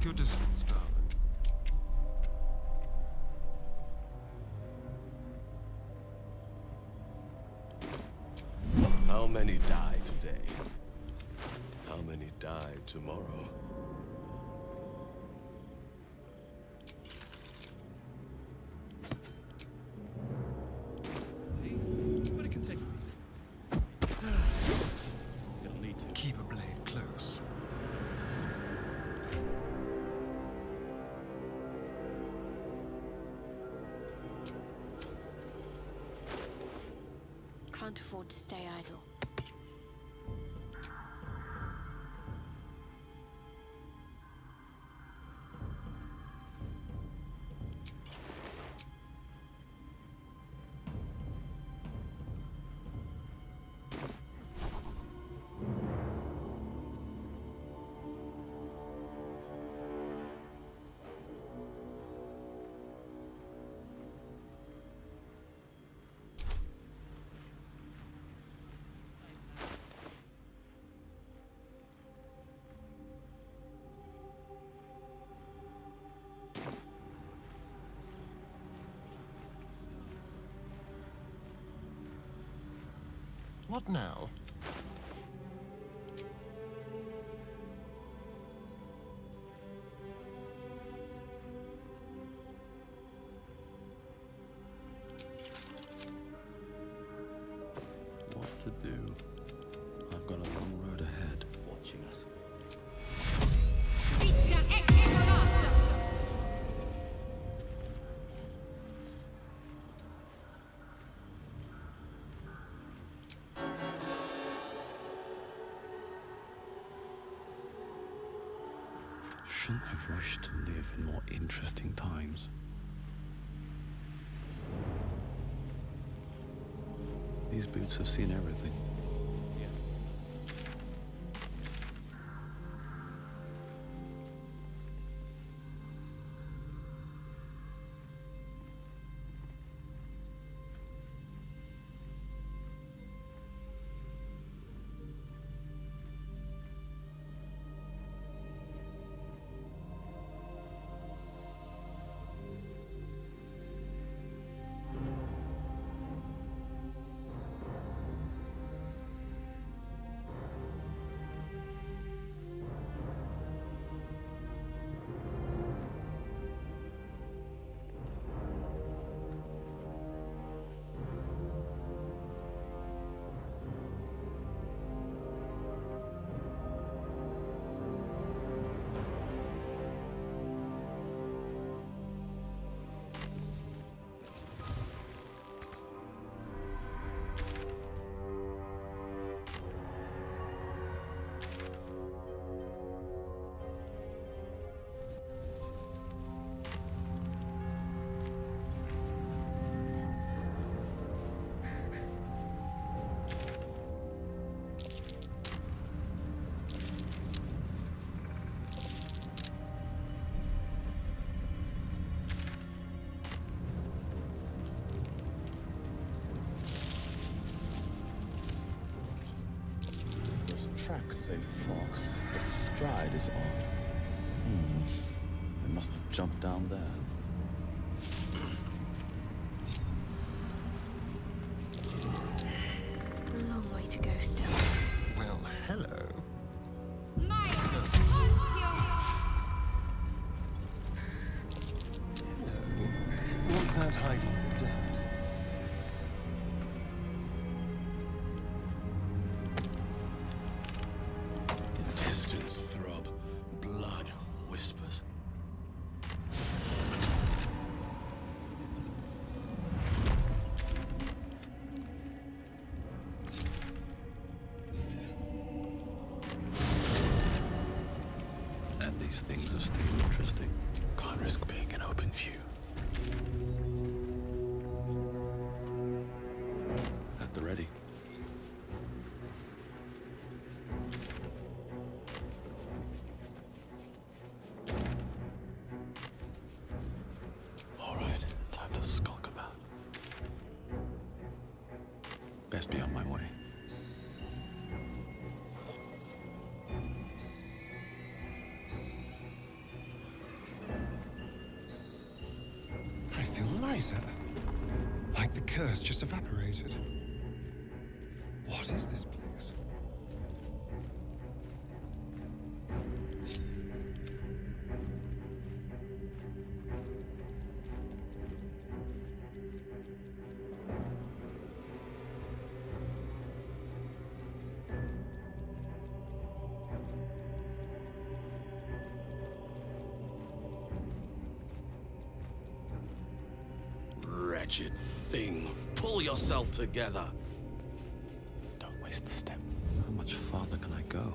Take your distance, darling. How many die today? How many die tomorrow? But it can take it'll need to. Keep a blade close. Can't afford to stay idle. What now? What to do? I've got a long road ahead watching us. Shouldn't have wished to live in more interesting times. These boots have seen everything. Tracks say fox, but the stride is odd. They must have jumped down there. A long way to go still. Well, hello. What's that hiding in the dirt? Intestines throb, blood whispers. And these things are still interesting. Can't risk being in open view. At the ready. All right, time to skulk about. Best be on my way. curse just evaporated. What is this place? Wretched thing. Pull yourself together. Don't waste a step. How much farther can I go?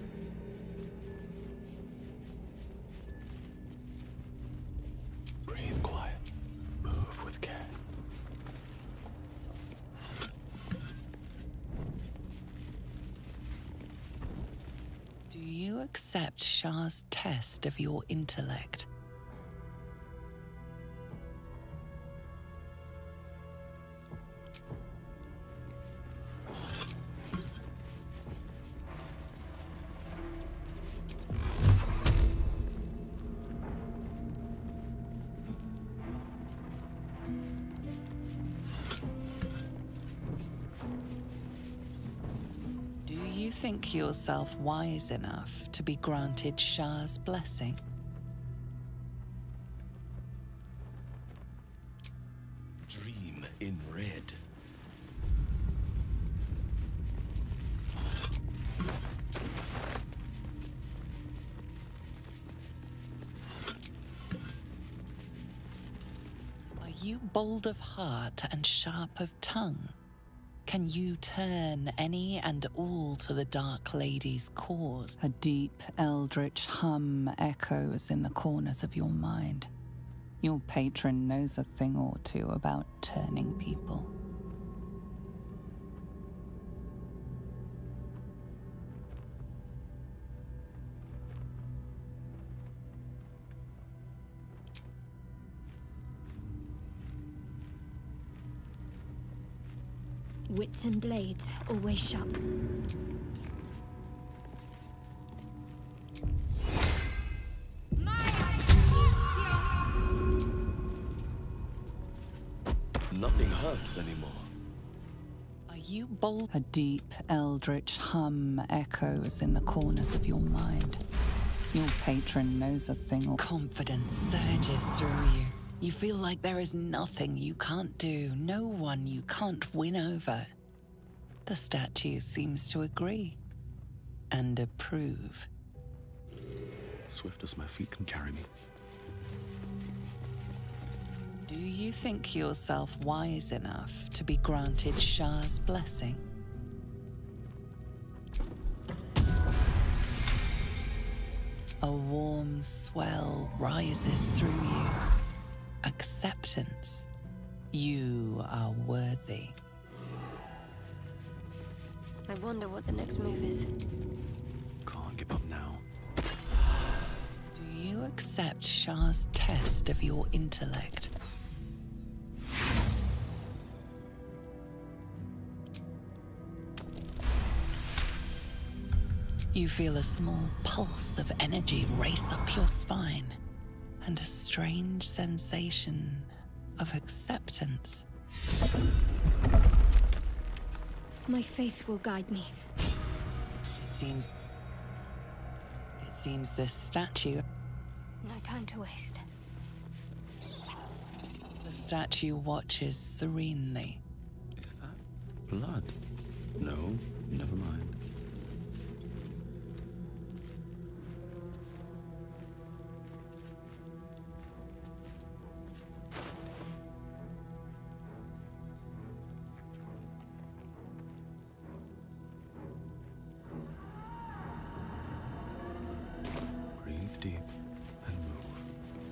Breathe quiet. Move with care. Do you accept Shah's test of your intellect? Do you think yourself wise enough to be granted Shah's blessing? Dream in red. Are you bold of heart and sharp of tongue? Can you turn any and all to the Dark Lady's cause? A deep, eldritch hum echoes in the corners of your mind. Your patron knows a thing or two about turning people. Wits and blades, always sharp. Nothing hurts anymore. Are you bold? A deep, eldritch hum echoes in the corners of your mind. Your patron knows a thing or... Confidence surges through you. You feel like there is nothing you can't do, no one you can't win over. The statue seems to agree and approve. Swift as my feet can carry me. Do you think yourself wise enough to be granted Shah's blessing? A warm swell rises through you. Acceptance. You are worthy. I wonder what the next move is. Can't give up now. Do you accept Shah's test of your intellect? You feel a small pulse of energy race up your spine, and a strange sensation of acceptance. My faith will guide me. It seems this statue... No time to waste. The statue watches serenely. Is that blood? No, never mind. Breathe deep and move.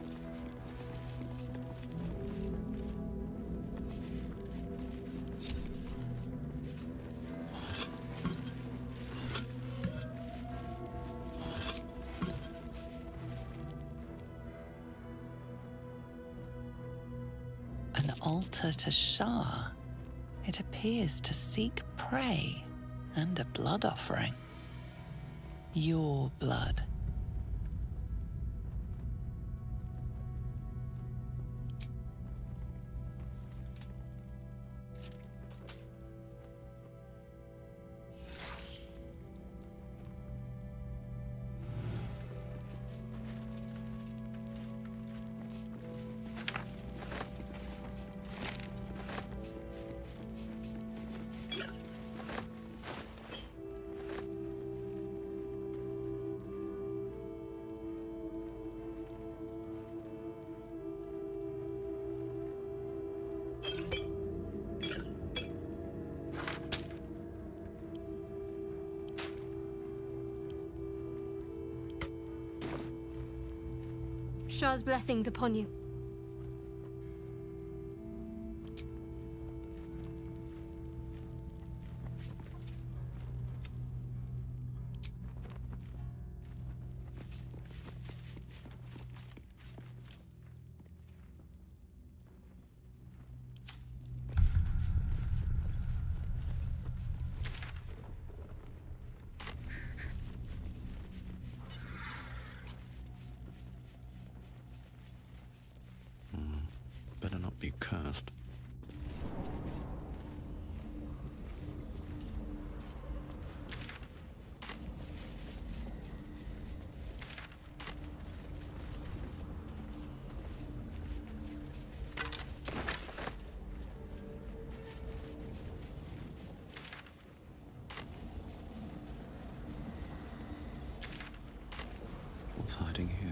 An altar to Shah. It appears to seek prey and a blood offering. Your blood. Shah's blessings upon you. Better not be cursed. What's hiding here?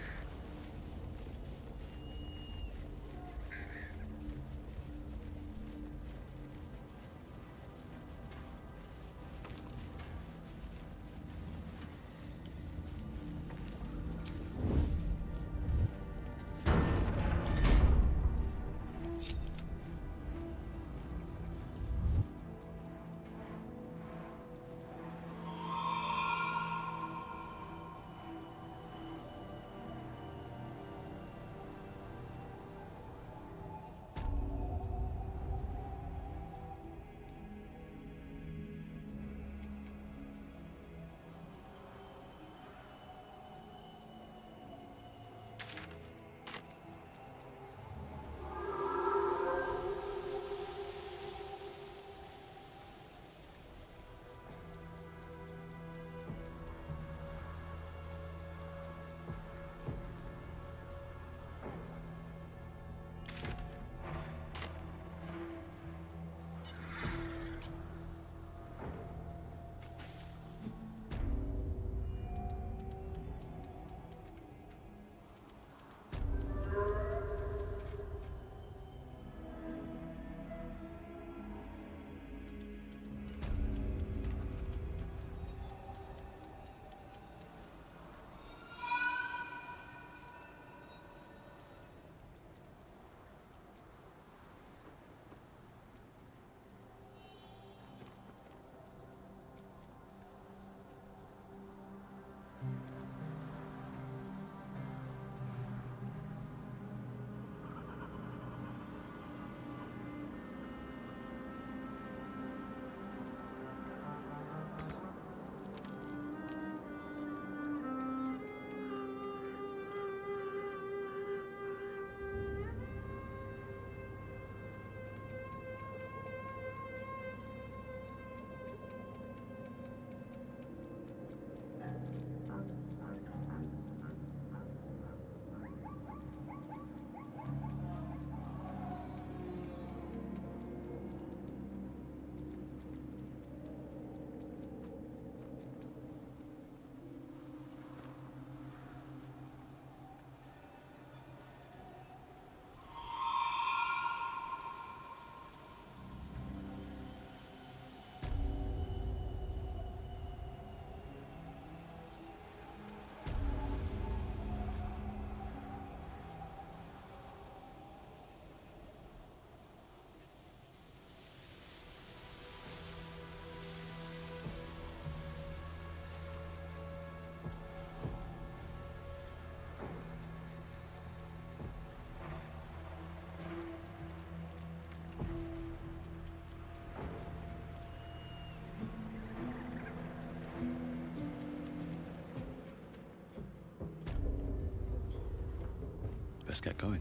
Let's get going.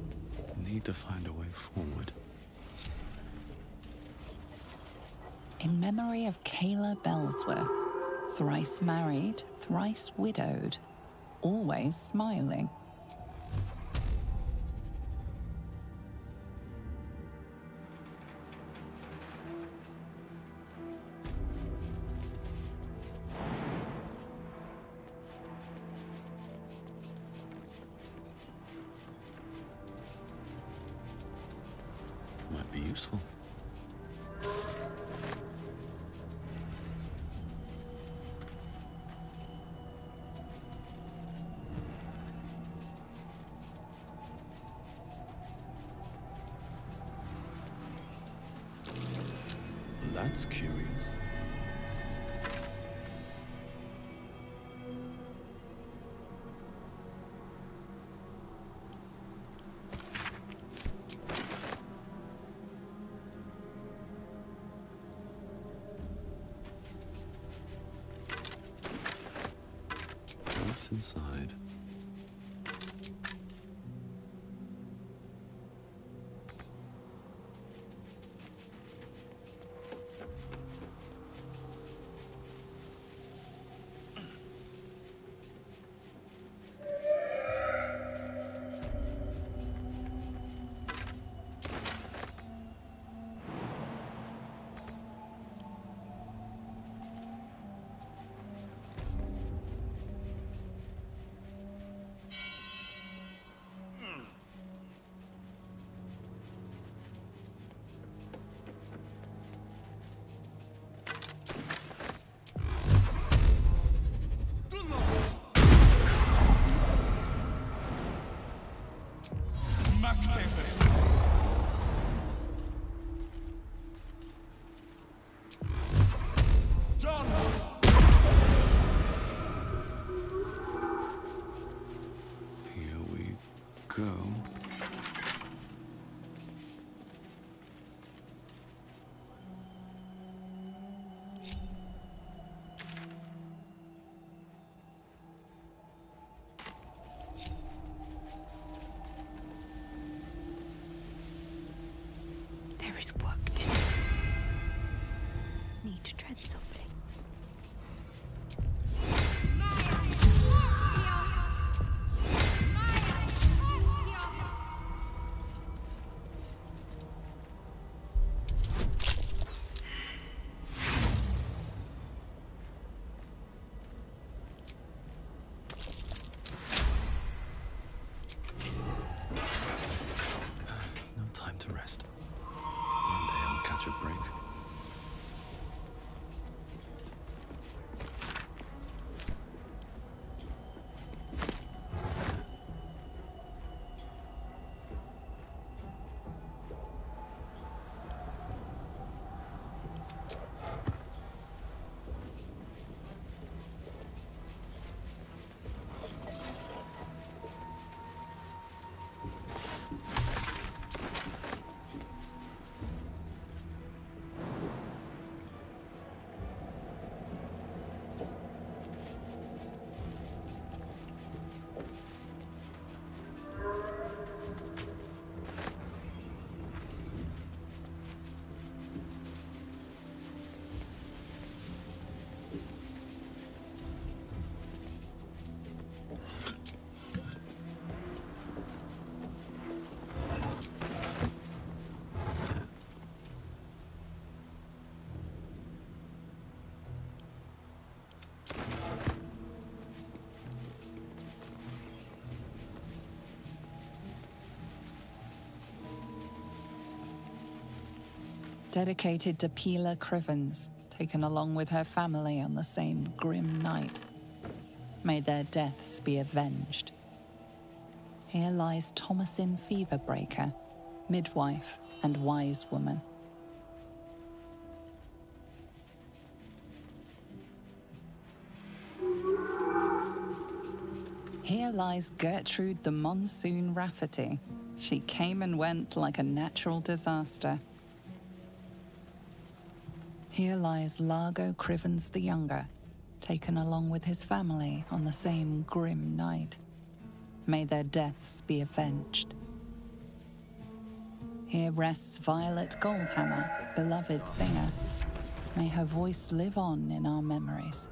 Need to find a way forward. In memory of Kayla Bellsworth, thrice married, thrice widowed, always smiling. Might be useful. That's curious. What's inside? Here we go. There is work to do. Need to tread softly. No time to rest. One day I'll catch a break. Dedicated to Pila Crivens, taken along with her family on the same grim night. May their deaths be avenged. Here lies Thomasin Feverbreaker, midwife and wise woman. Here lies Gertrude the Monsoon Rafferty. She came and went like a natural disaster. Here lies Largo Crivens the Younger, taken along with his family on the same grim night. May their deaths be avenged. Here rests Violet Goldhammer, beloved singer. May her voice live on in our memories.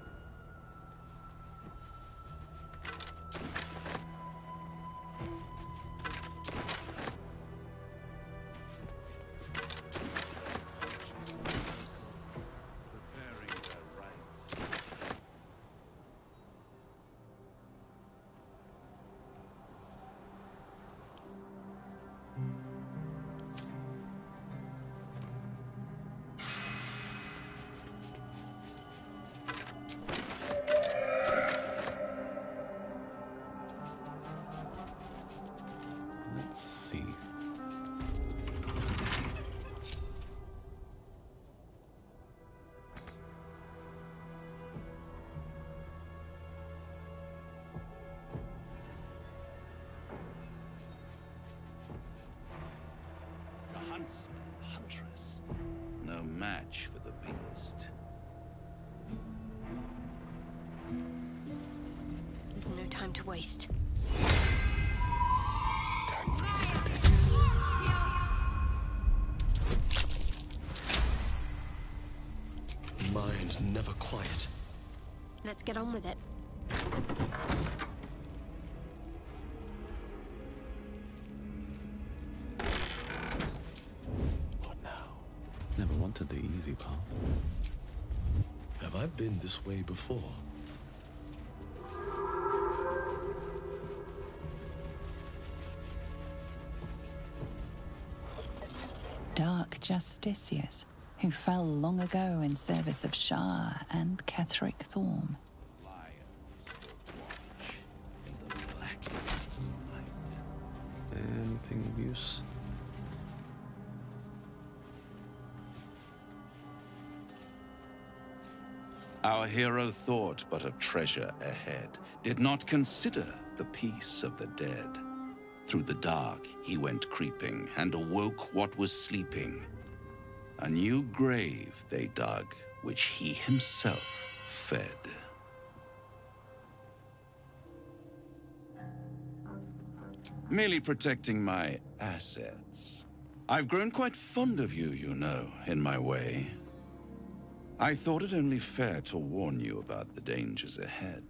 match for the beast. There's no time to waste. Mind never quiet. Let's get on with it. What now? Never wanted the easy path. Have I been this way before? Dark Justiciars, who fell long ago in service of Shah and Ketheric Thorm. Anything of use? Our hero thought but of treasure ahead, did not consider the peace of the dead. Through the dark he went creeping, and awoke what was sleeping. A new grave they dug, which he himself fed. Merely protecting my assets. I've grown quite fond of you, you know, in my way. I thought it only fair to warn you about the dangers ahead.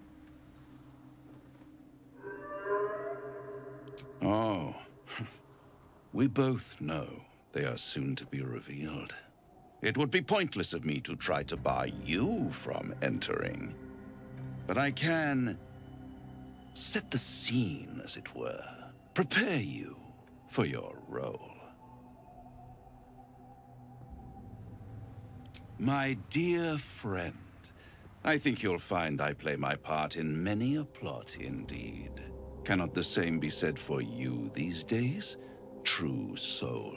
Oh, we both know they are soon to be revealed. It would be pointless of me to try to bar you from entering. But I can set the scene, as it were. Prepare you for your role. My dear friend, I think you'll find I play my part in many a plot indeed. Cannot the same be said for you these days, true soul?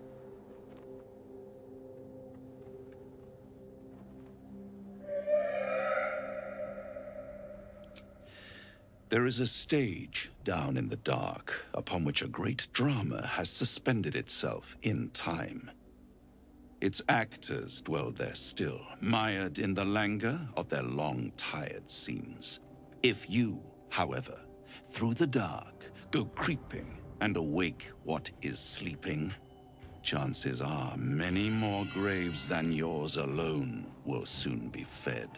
There is a stage down in the dark upon which a great drama has suspended itself in time. Its actors dwell there still, mired in the languor of their long, tired scenes. If you, however, through the dark, go creeping and awake what is sleeping, chances are many more graves than yours alone will soon be fed.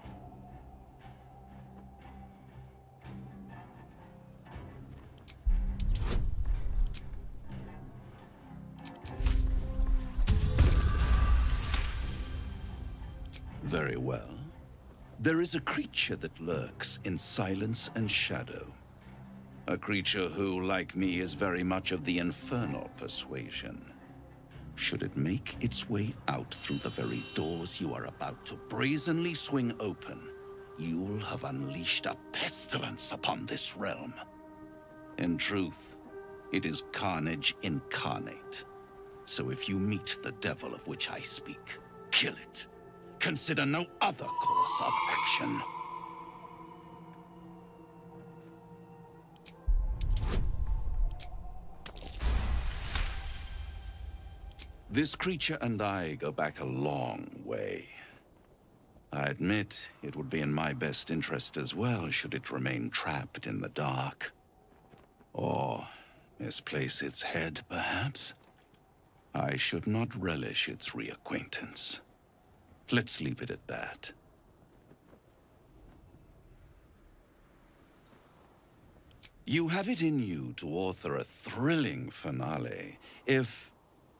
Very well. There is a creature that lurks in silence and shadow. A creature who, like me, is very much of the infernal persuasion. Should it make its way out through the very doors you are about to brazenly swing open, you'll have unleashed a pestilence upon this realm. In truth, it is carnage incarnate. So if you meet the devil of which I speak, kill it. Consider no other course of action. This creature and I go back a long way. I admit it would be in my best interest as well should it remain trapped in the dark. Or misplace its head, perhaps? I should not relish its reacquaintance. Let's leave it at that. You have it in you to author a thrilling finale if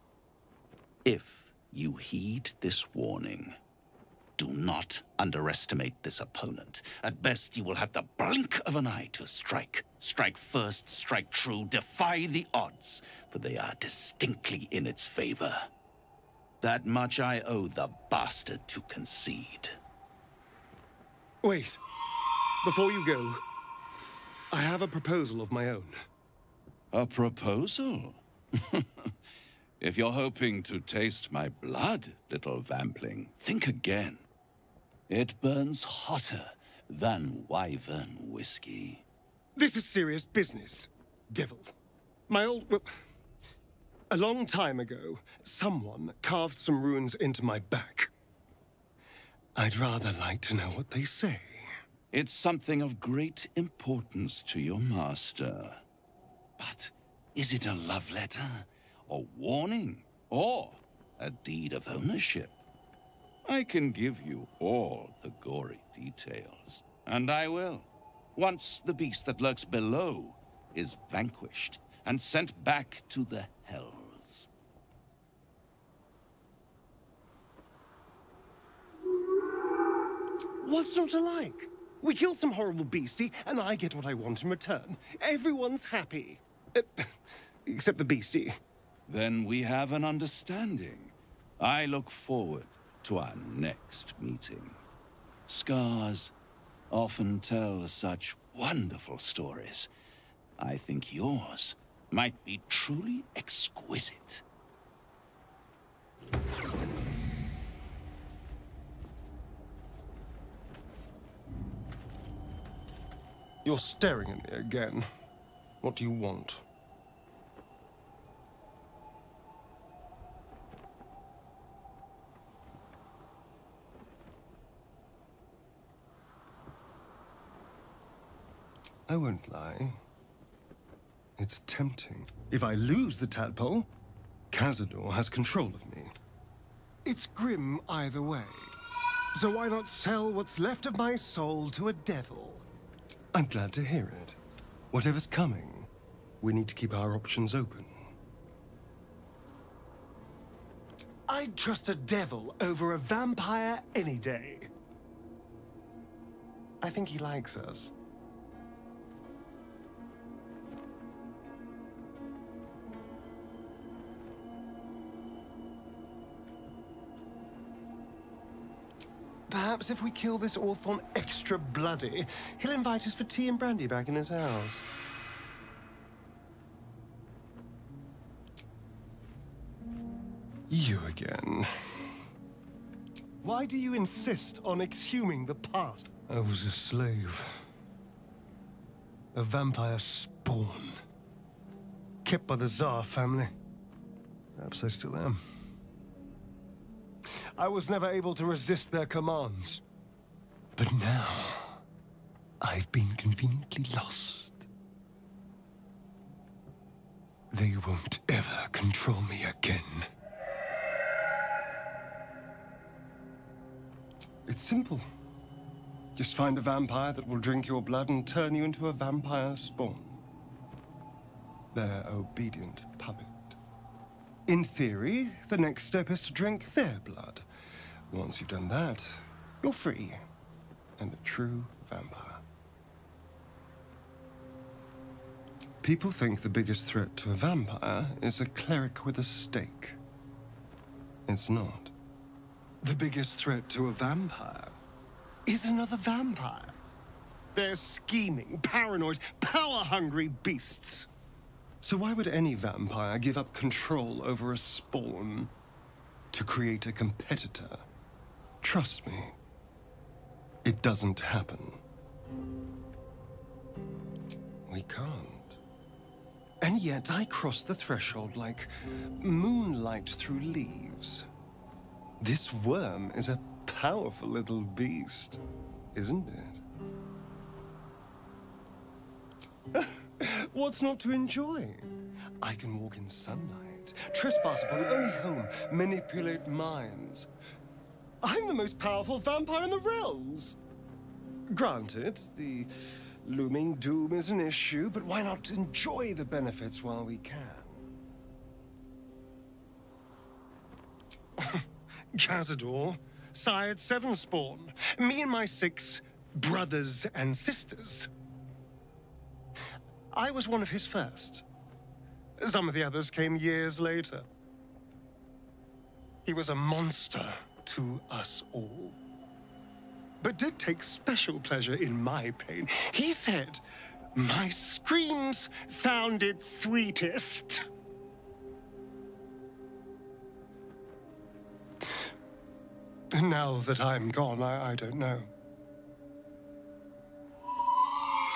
you heed this warning. Do not underestimate this opponent. At best, you will have the blink of an eye to strike. Strike first, strike true, defy the odds, for they are distinctly in its favor. That much I owe the bastard to concede. Wait. Before you go, I have a proposal of my own. A proposal? If you're hoping to taste my blood, little vampling, think again. It burns hotter than wyvern whiskey. This is serious business, devil. My old... Well, A long time ago, someone carved some runes into my back. I'd rather like to know what they say. It's something of great importance to your master. But is it a love letter, a warning, or a deed of ownership? I can give you all the gory details, and I will, once the beast that lurks below is vanquished and sent back to the hells. What's not to like? We kill some horrible beastie, and I get what I want in return. Everyone's happy. Except the beastie. Then we have an understanding. I look forward to our next meeting. Scars often tell such wonderful stories. I think yours might be truly exquisite. You're staring at me again. What do you want? I won't lie. It's tempting. If I lose the tadpole, Cazador has control of me. It's grim either way. So why not sell what's left of my soul to a devil? I'm glad to hear it. Whatever's coming, we need to keep our options open. I'd trust a devil over a vampire any day. I think he likes us. Perhaps if we kill this Orthon extra bloody, he'll invite us for tea and brandy back in his house. You again. Why do you insist on exhuming the past? I was a slave. A vampire spawn. Kept by the Tsar family. Perhaps I still am. I was never able to resist their commands. But now, I've been conveniently lost. They won't ever control me again. It's simple. Just find a vampire that will drink your blood and turn you into a vampire spawn. Their obedient puppet. In theory, the next step is to drink their blood. Once you've done that, you're free and a true vampire. People think the biggest threat to a vampire is a cleric with a stake. It's not. The biggest threat to a vampire is another vampire. They're scheming, paranoid, power-hungry beasts. So why would any vampire give up control over a spawn to create a competitor? Trust me, it doesn't happen. We can't. And yet I cross the threshold like moonlight through leaves. This worm is a powerful little beast, isn't it? What's not to enjoy? I can walk in sunlight, trespass upon any home, manipulate minds. I'm the most powerful vampire in the realms. Granted, the looming doom is an issue, but why not enjoy the benefits while we can? Cazador sired 7 spawn, me and my 6 brothers and sisters. I was one of his first. Some of the others came years later. He was a monster to us all, but did take special pleasure in my pain. He said my screams sounded sweetest. Now that I'm gone, I don't know.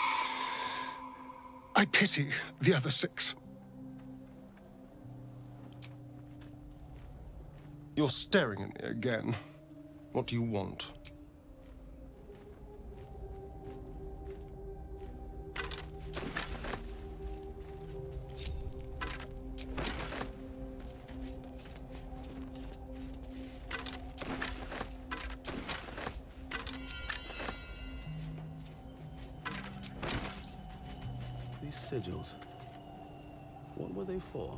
I pity the other 6. You're staring at me again. What do you want? These sigils, what were they for?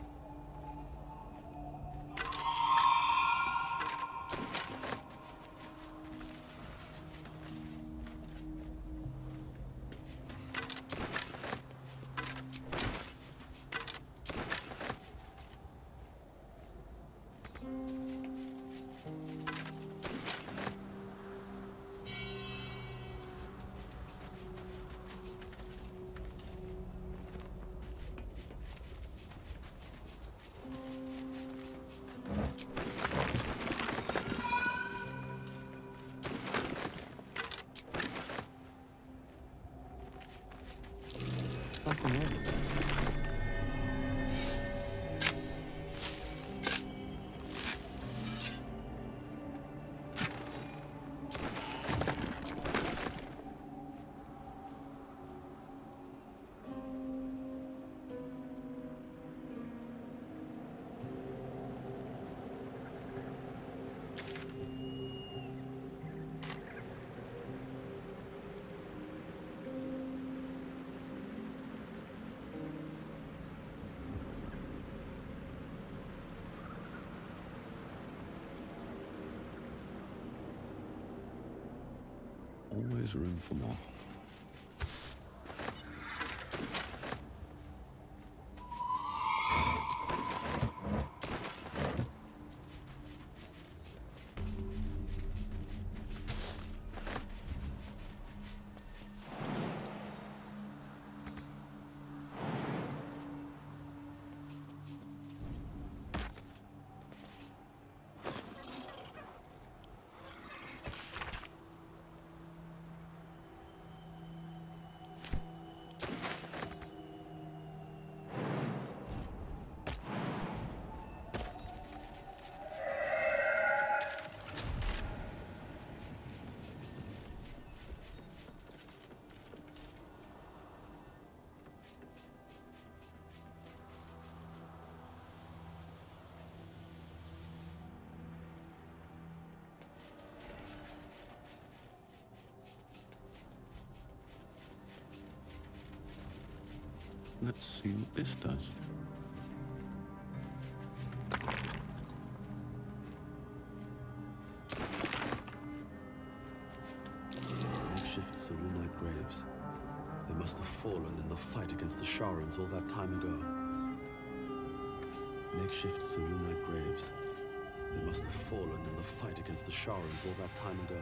Something over there. Always room for more. Let's see what this does. Makeshift Selûnite graves. They must have fallen in the fight against the Sharans all that time ago. Makeshift Selûnite graves. They must have fallen in the fight against the Sharans all that time ago.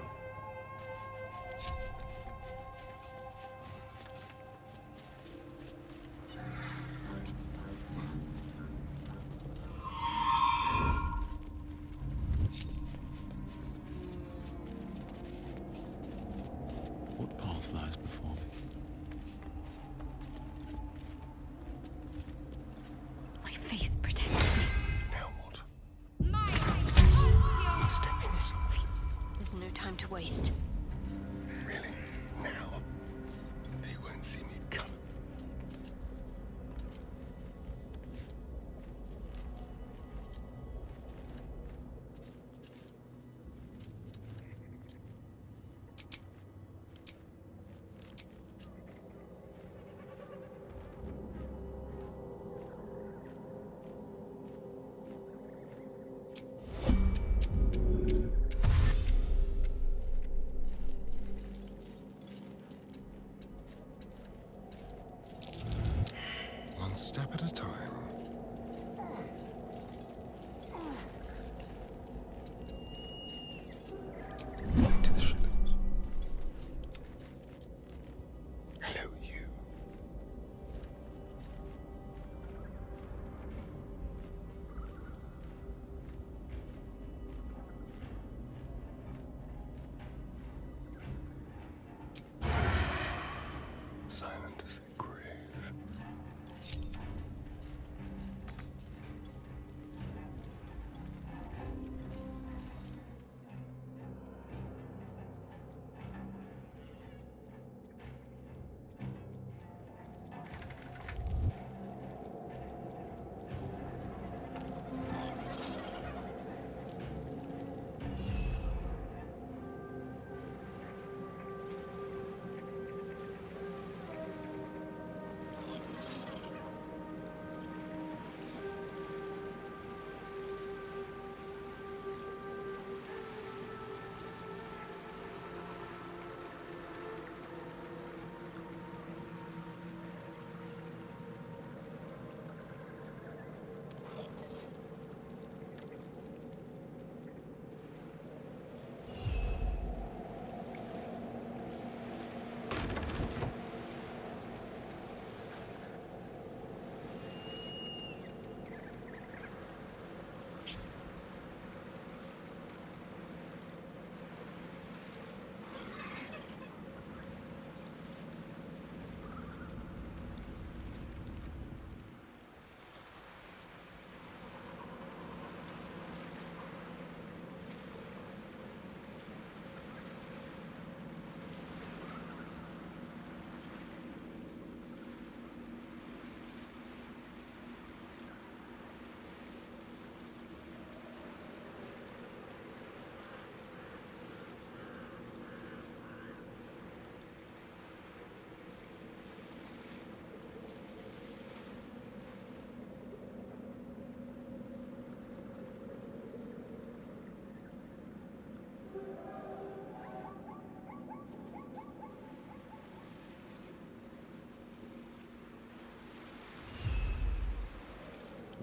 What path lies before me? My faith protects me. Now what? Step in softly. There's no time to waste. Really? Now? They won't see me come. One step at a time. Into the shadows. Hello, you. Silent as the grave.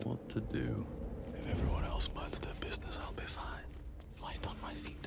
what to do. If everyone else minds their business, I'll be fine. Light on my feet.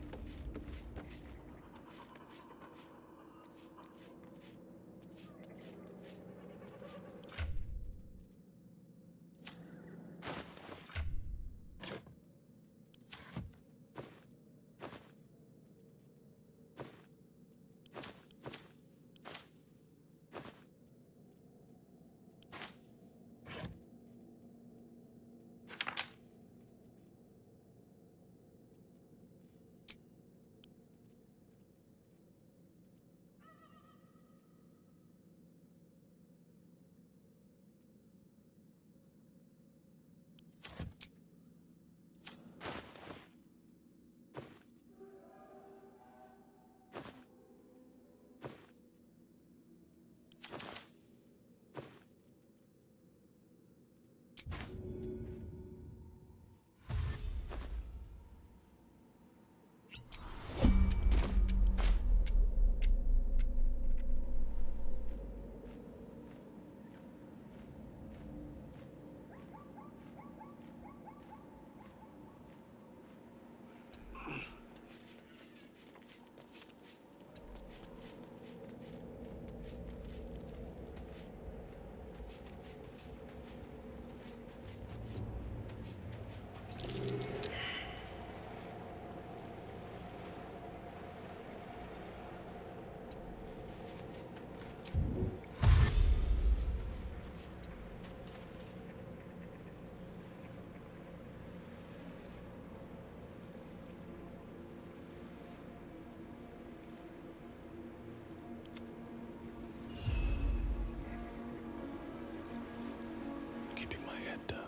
Keeping my head down.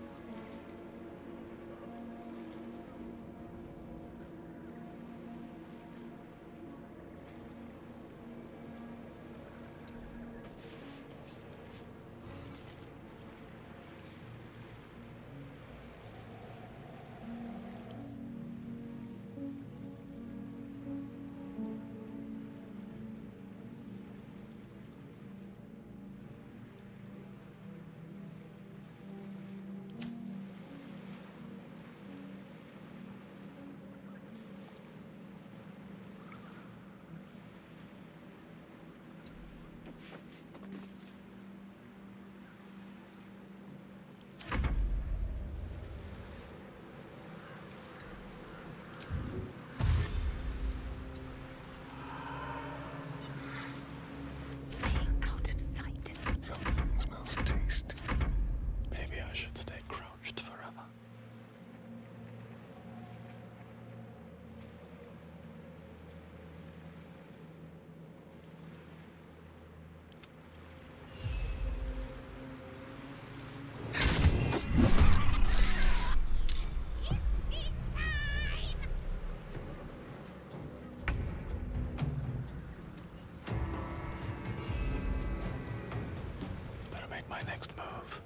My next move.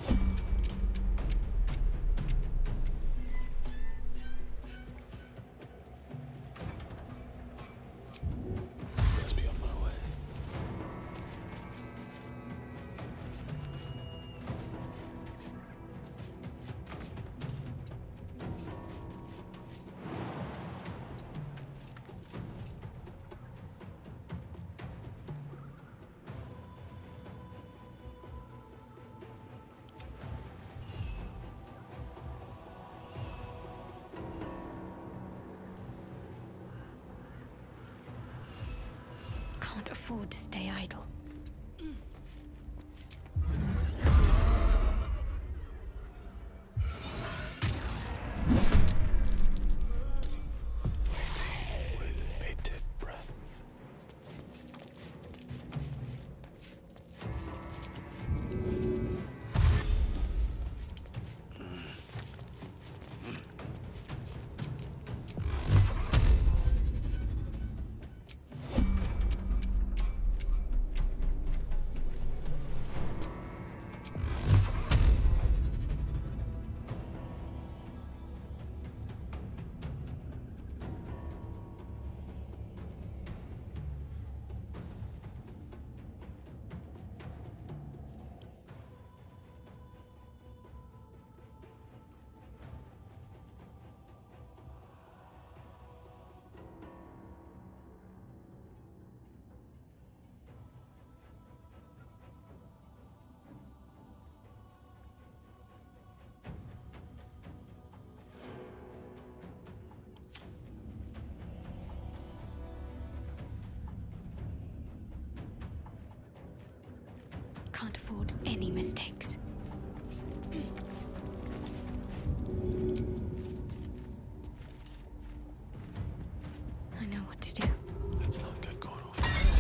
Let's be on my way. Can't afford to stay idle. With bated breath. can't afford any mistakes. I know what to do. Let's not get caught off.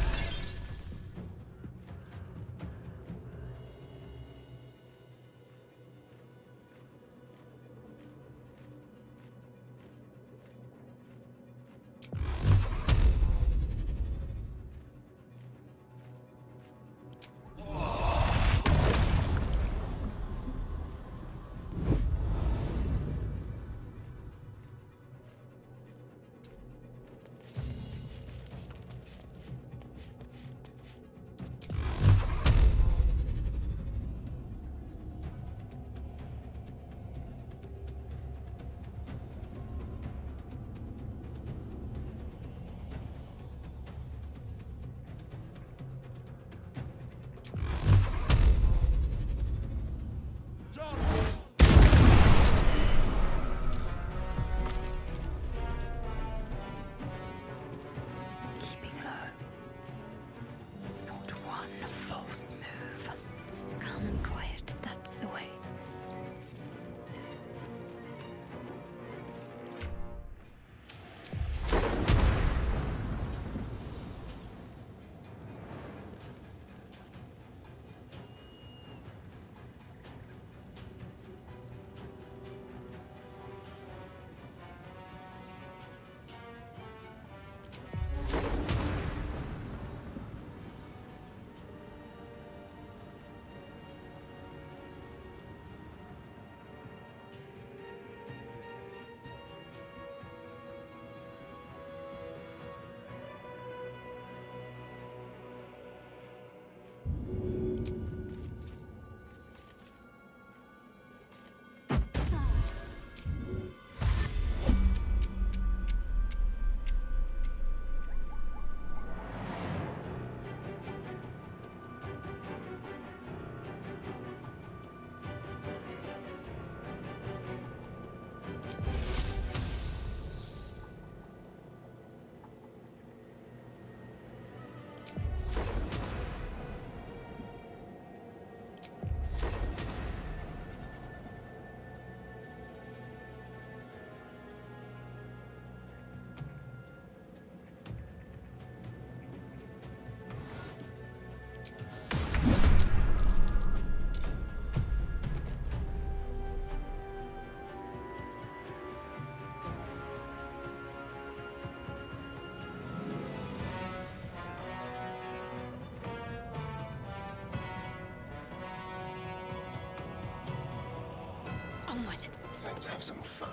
Keeping low. Not one false move. Calm and quiet, that's the way. Onward. Let's have some fun.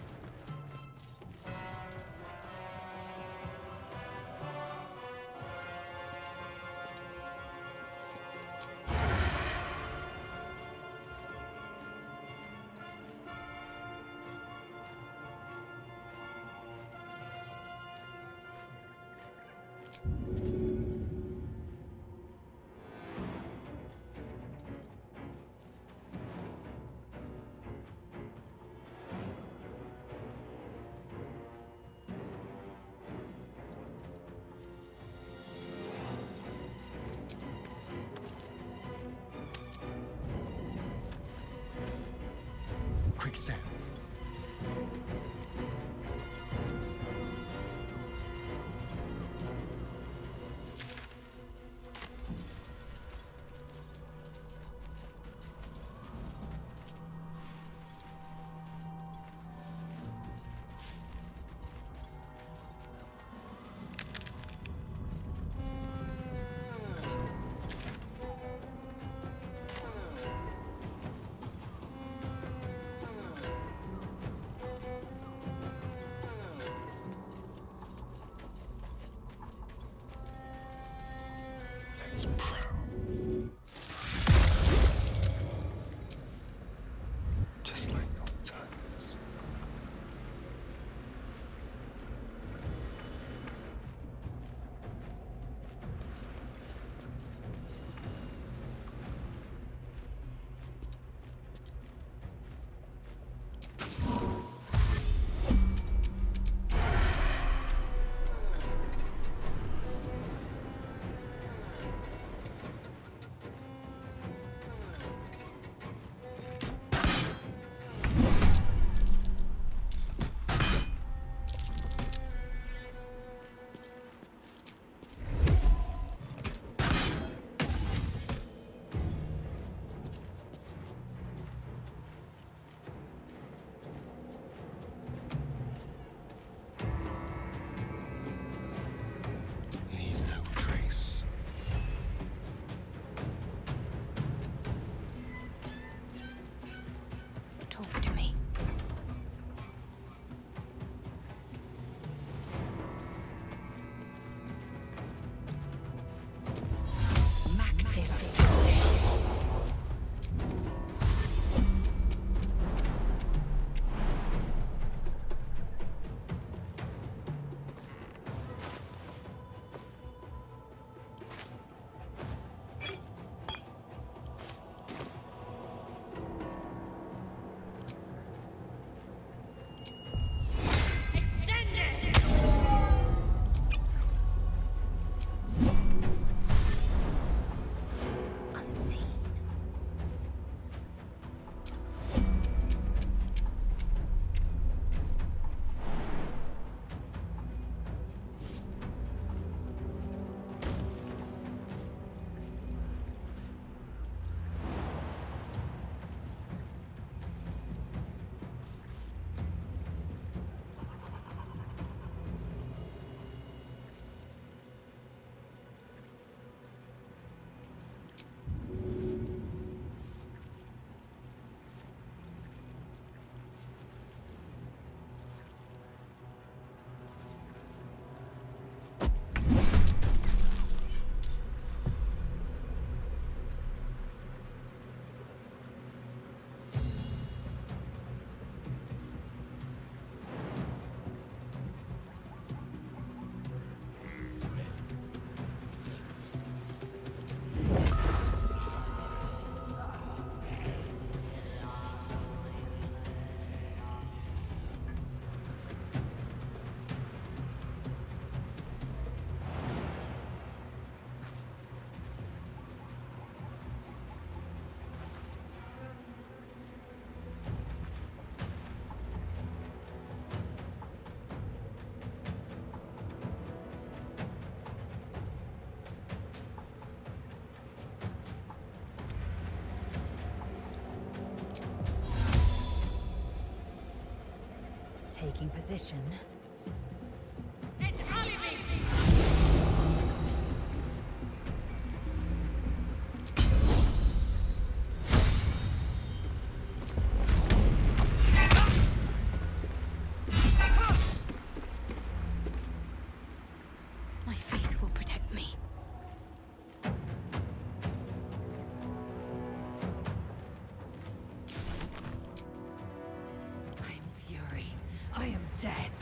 Quick step. Let's prowl. Just like old times. taking position. My faith will protect me. I am fury. I am death.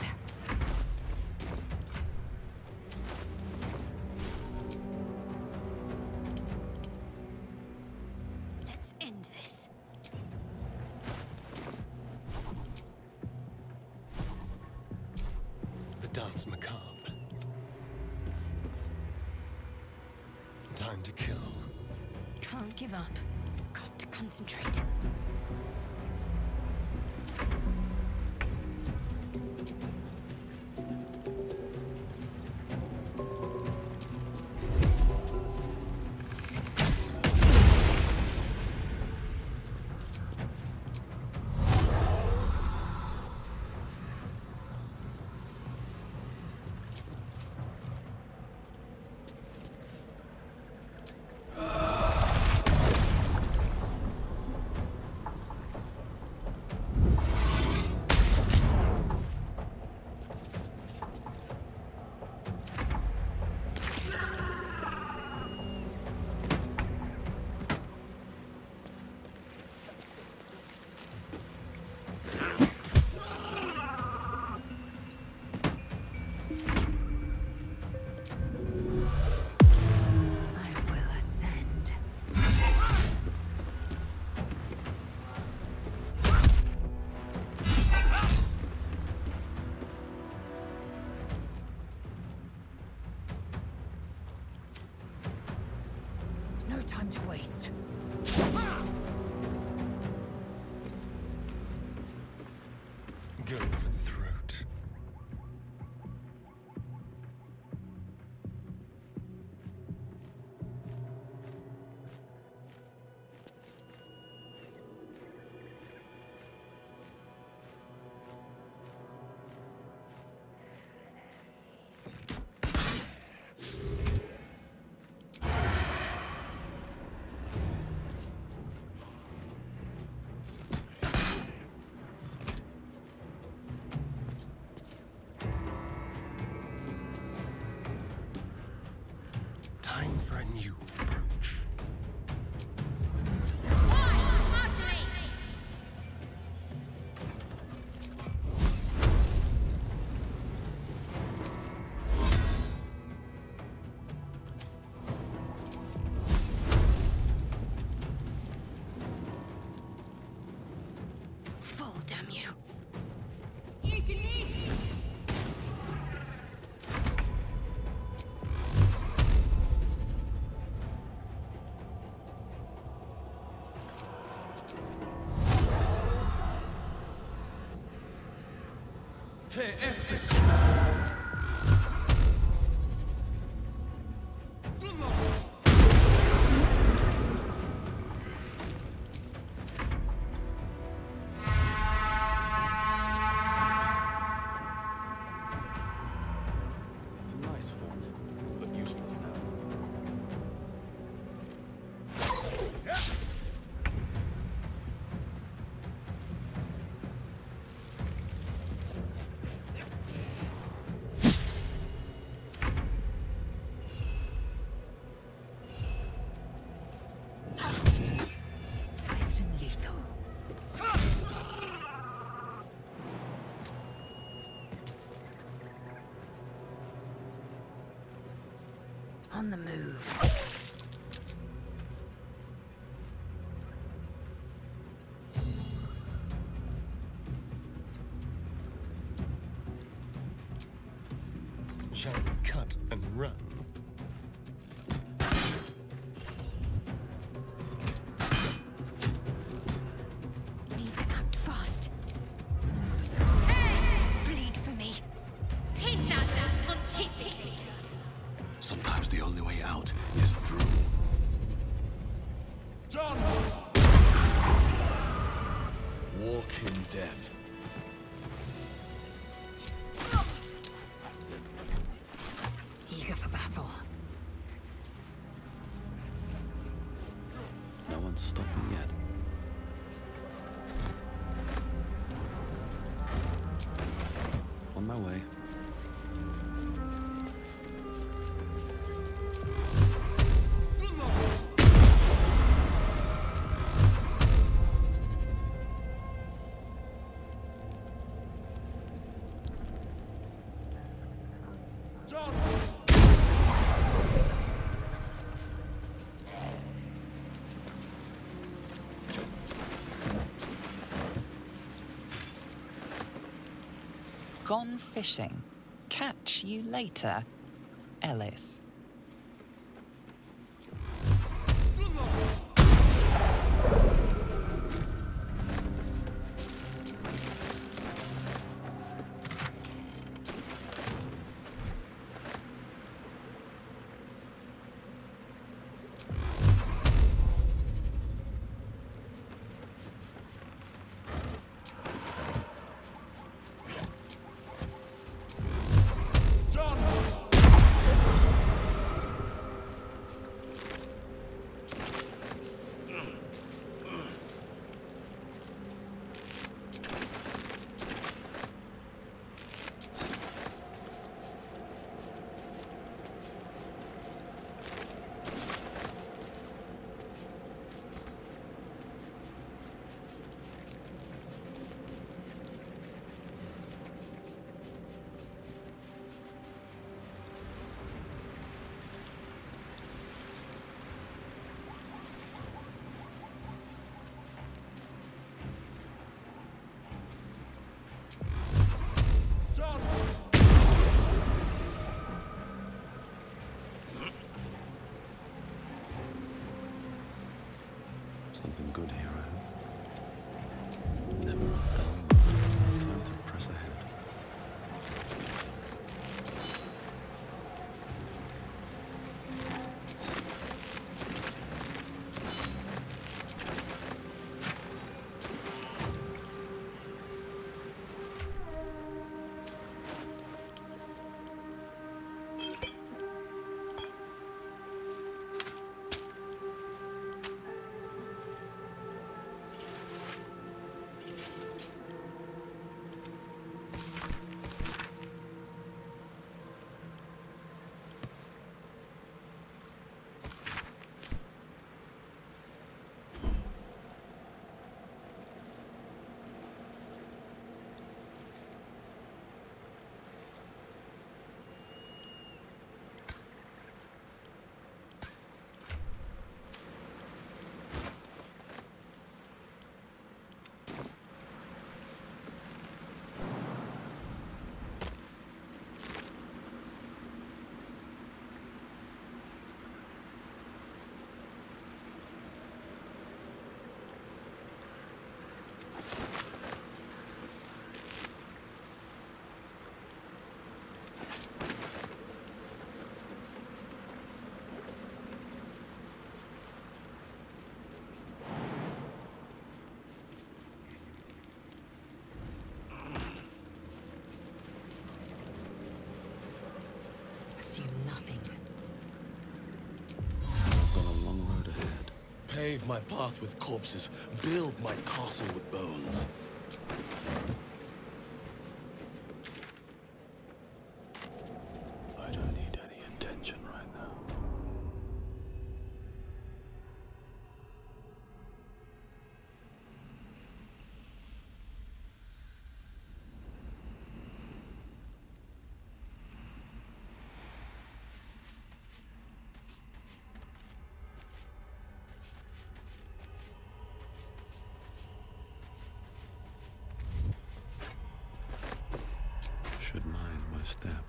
Let's end this. The dance macabre. Time to kill. Can't give up. Got to concentrate. No time to waste. Go for the throat. Time for a new approach. Full, damn you. It's a nice one, but useless now. Swift and lethal. On the move. Shall we cut and run? Need to act fast. Bleed for me. Sometimes the only way out is through. Walk in death. stop me yet. On my way. Gone fishing. Catch you later, Ellis. Something good here, I hope. Never a dull time to press ahead. Assume nothing. I've got a long road ahead. Pave my path with corpses, build my castle with bones. I don't need any attention right now. Should mind my step.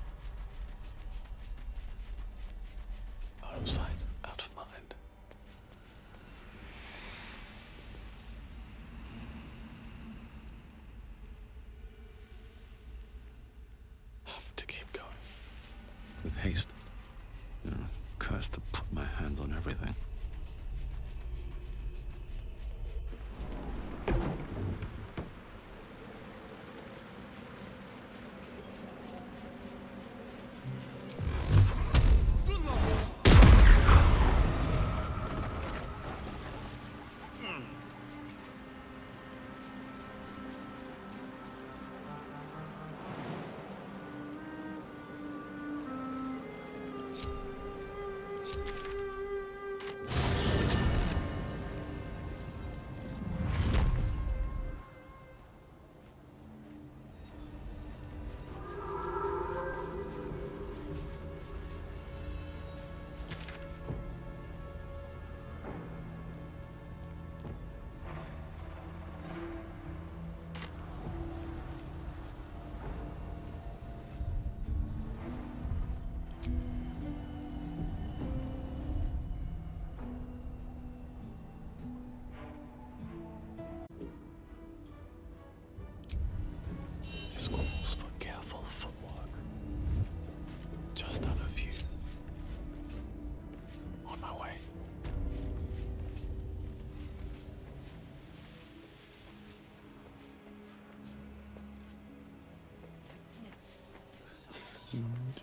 Out of sight, out of mind. Have to keep going. With haste. Cursed to put my hands on everything.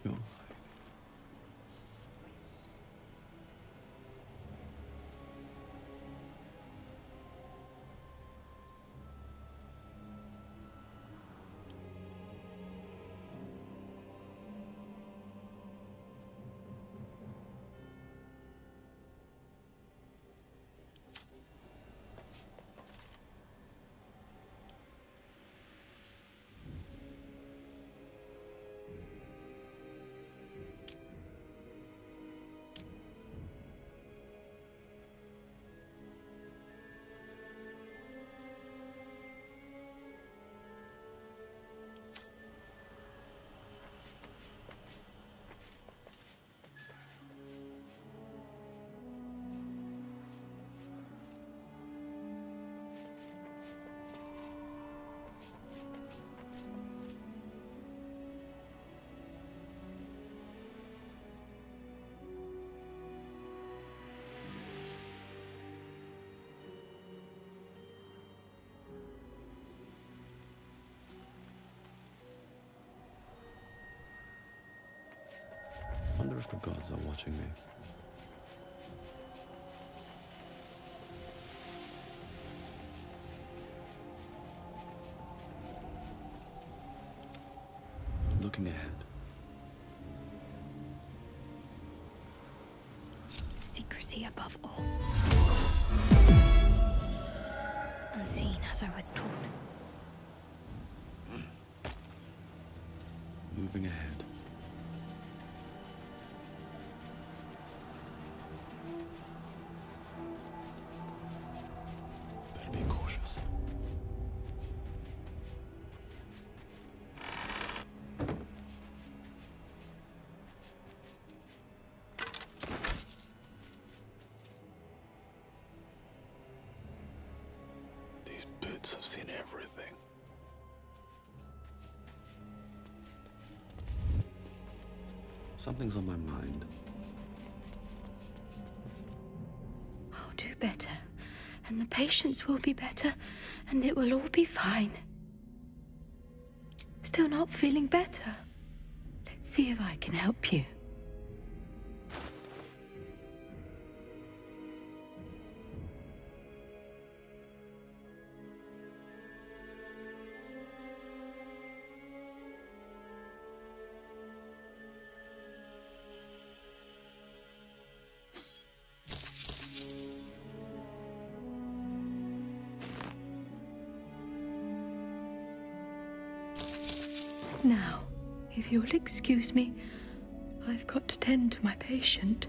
your life. I wonder if the gods are watching me. Looking ahead. Secrecy above all. Unseen as I was taught. Moving ahead. Better be cautious. These bits have seen everything. Something's on my mind. I'll do better, and the patients will be better, and it will all be fine. Still not feeling better? Let's see if I can help you. Now, if you'll excuse me, I've got to tend to my patient.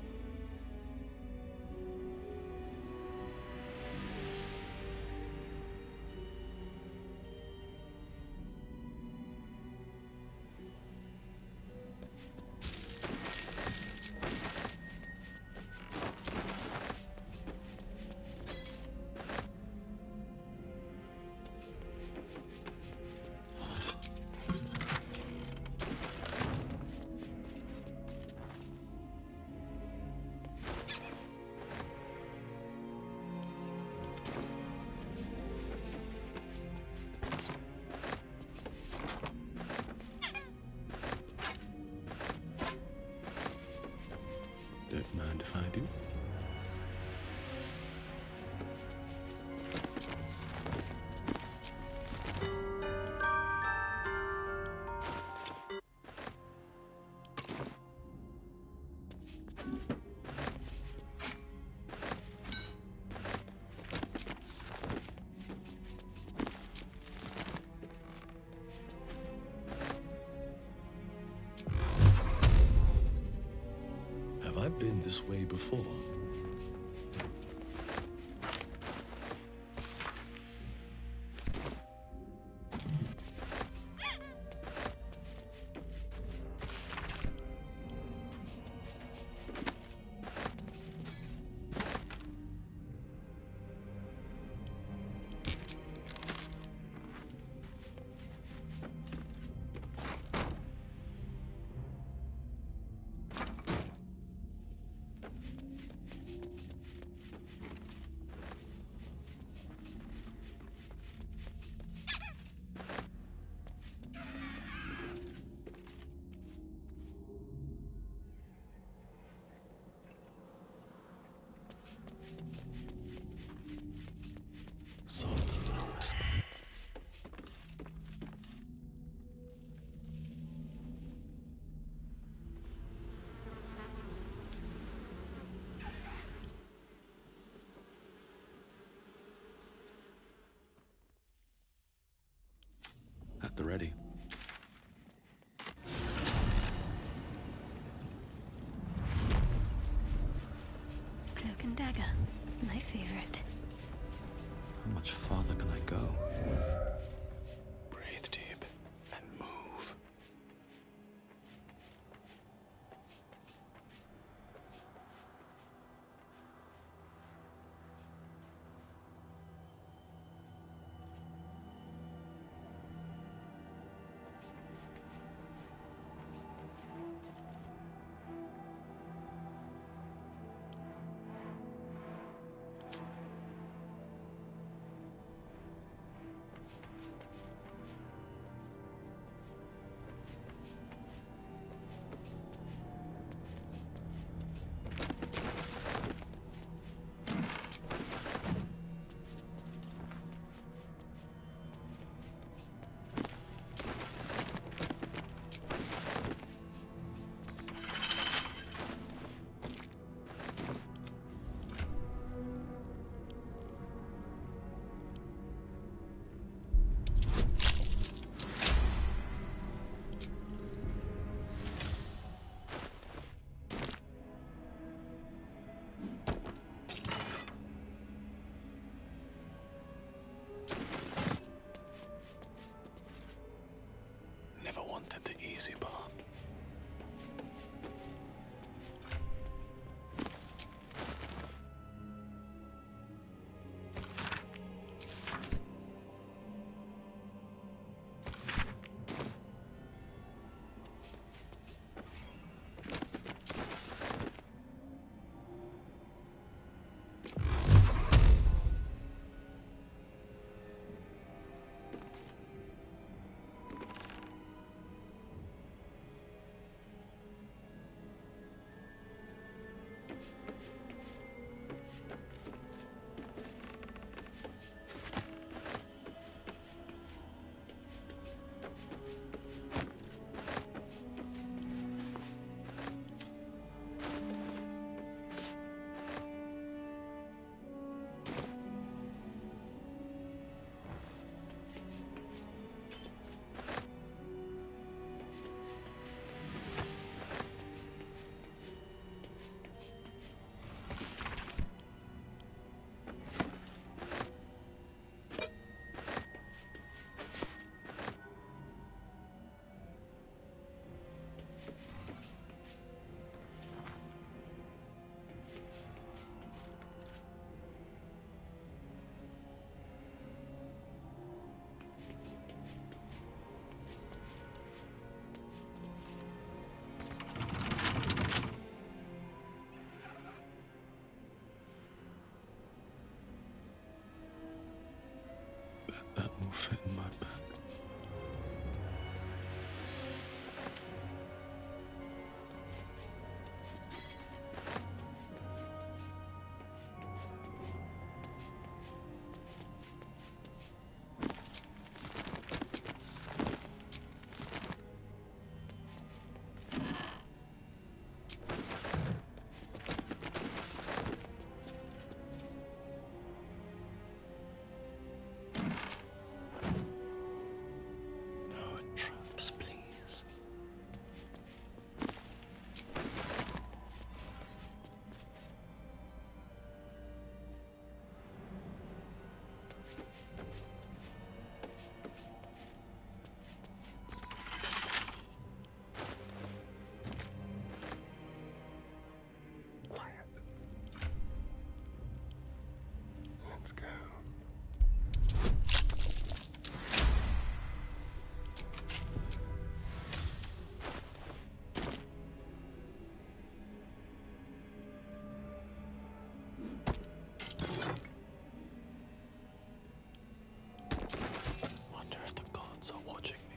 Don't mind if I do. Have I been this way before? ready. Cloak and dagger. My favorite. How much farther can I go? Breathe deep and move. Never wanted the easy path. That will fit in my bag. Let's go. Wonder if the gods are watching me.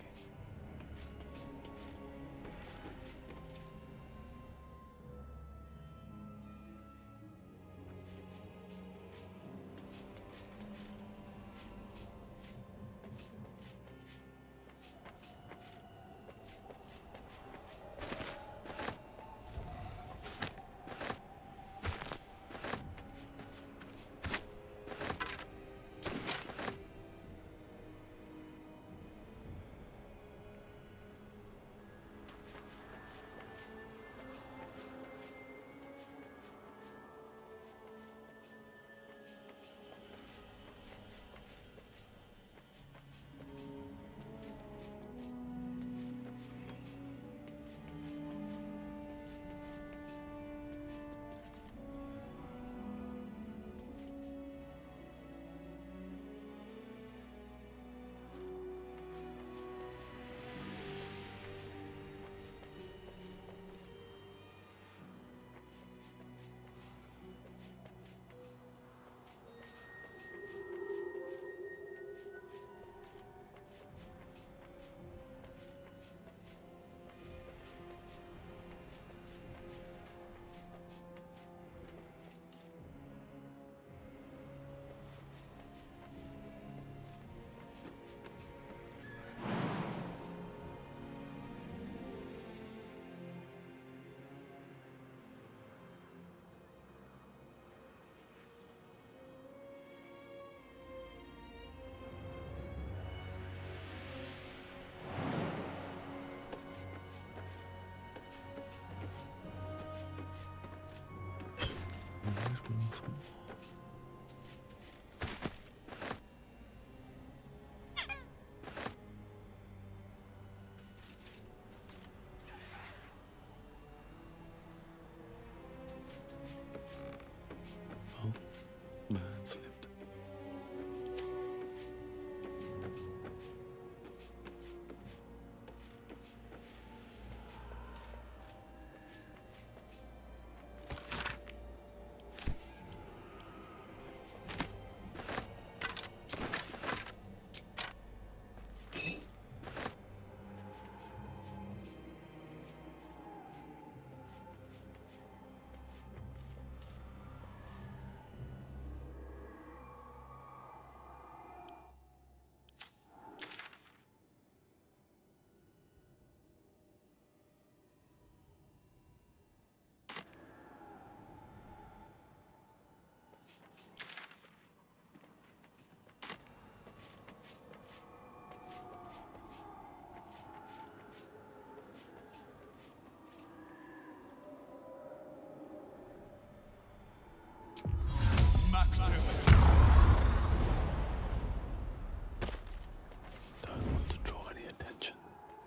Don't want to draw any attention.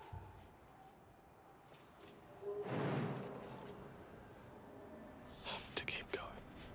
Have to keep going.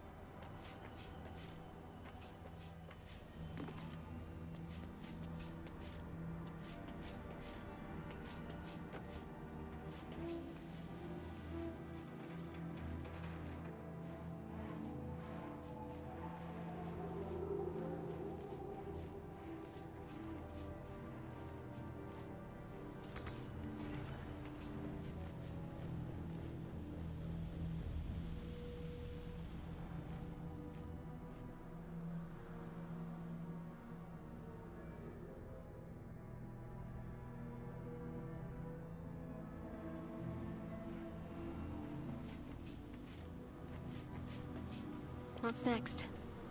What's next?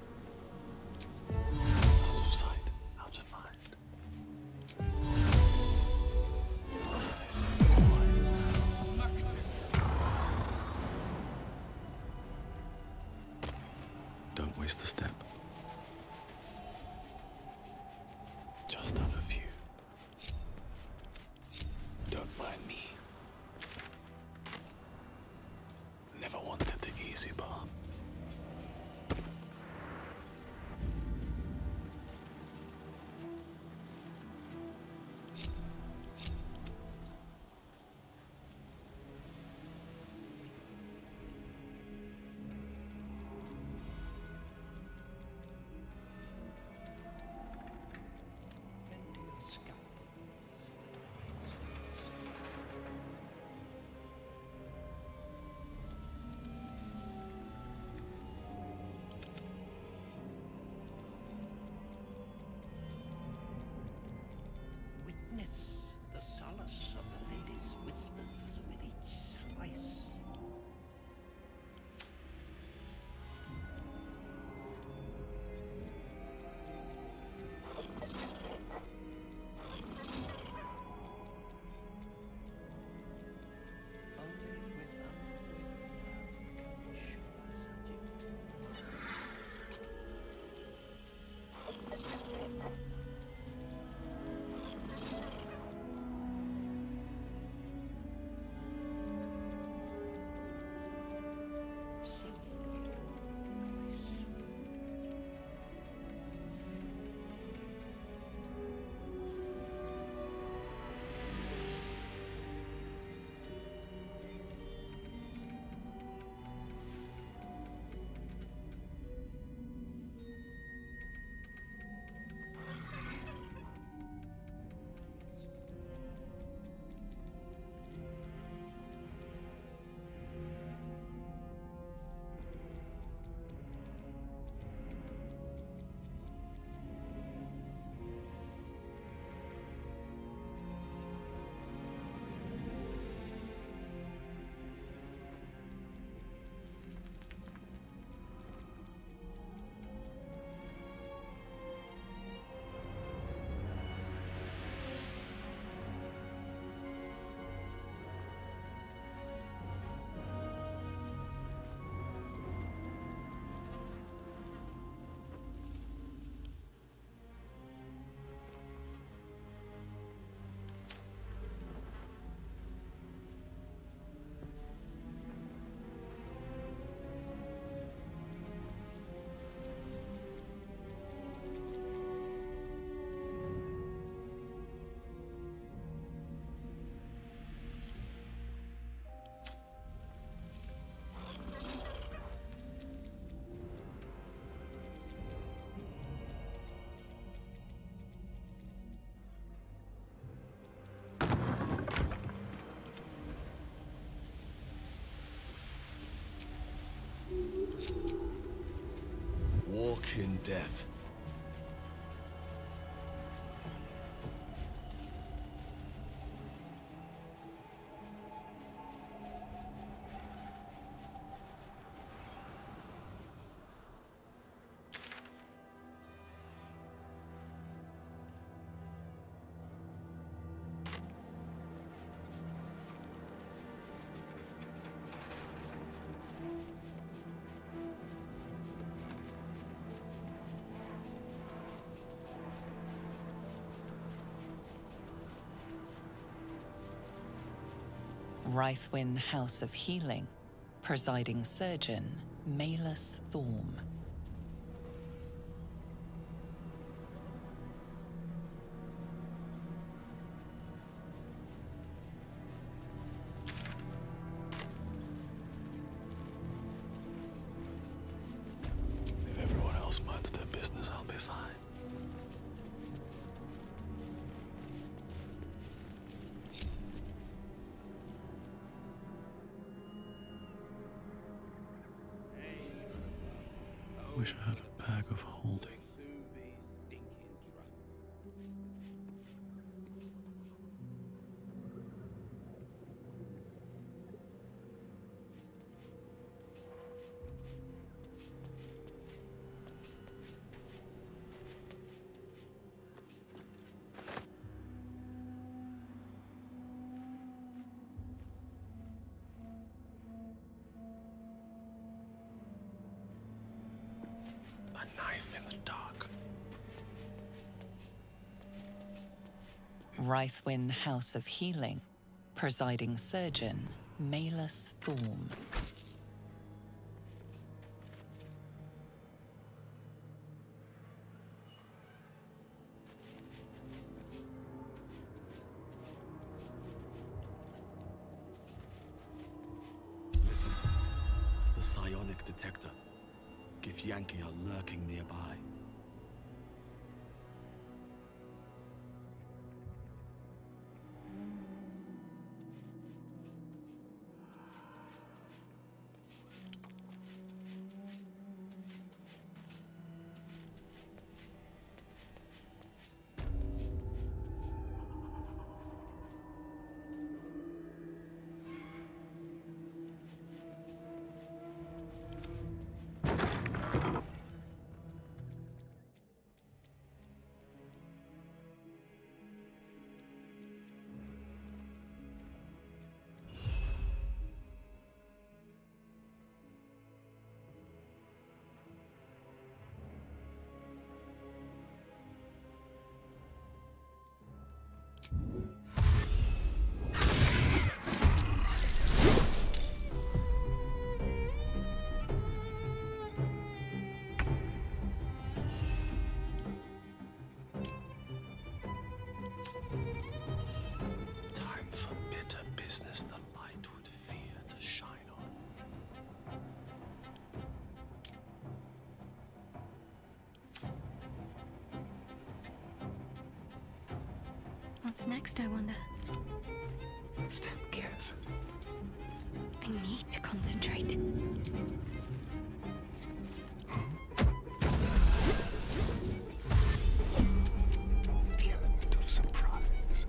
Out of sight, out of mind. Don't waste a step. Just out of view. Don't mind me. Never wanted the easy path. Witness the solace of the lady's whispers with each slice. Only with unwavering hand can we show our subject mercy. Walk in death. Rythwin House of Healing. Presiding Surgeon, Malus Thorm. If everyone else minds their business, I'll be fine. Wish I had a bag of holding. A knife in the dark. Rythwin House of Healing. Presiding Surgeon, Malus Thorm. Listen. The psionic detector. Githyanki are lurking nearby. Time for bitter business the light would fear to shine on. What's next, I wonder? Step carefully. I need to concentrate. The element of surprise.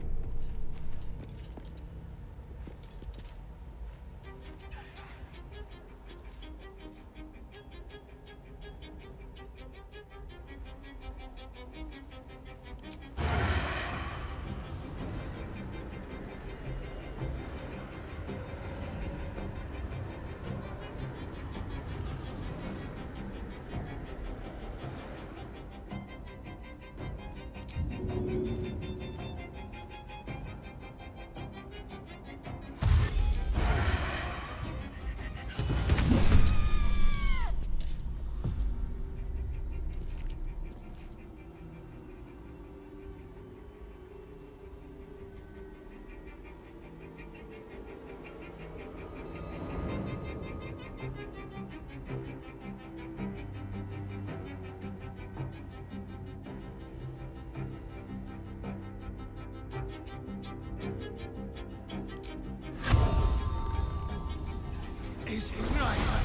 Is right.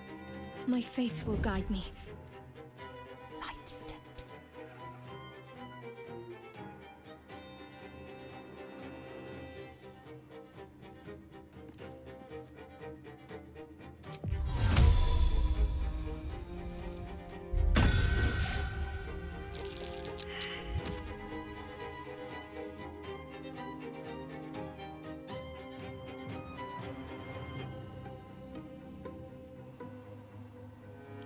My faith will guide me. Light steps.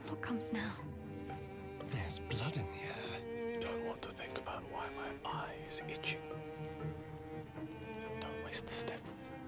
What comes now? There's blood in the air. Don't want to think about why my eye is itching. Don't waste a step.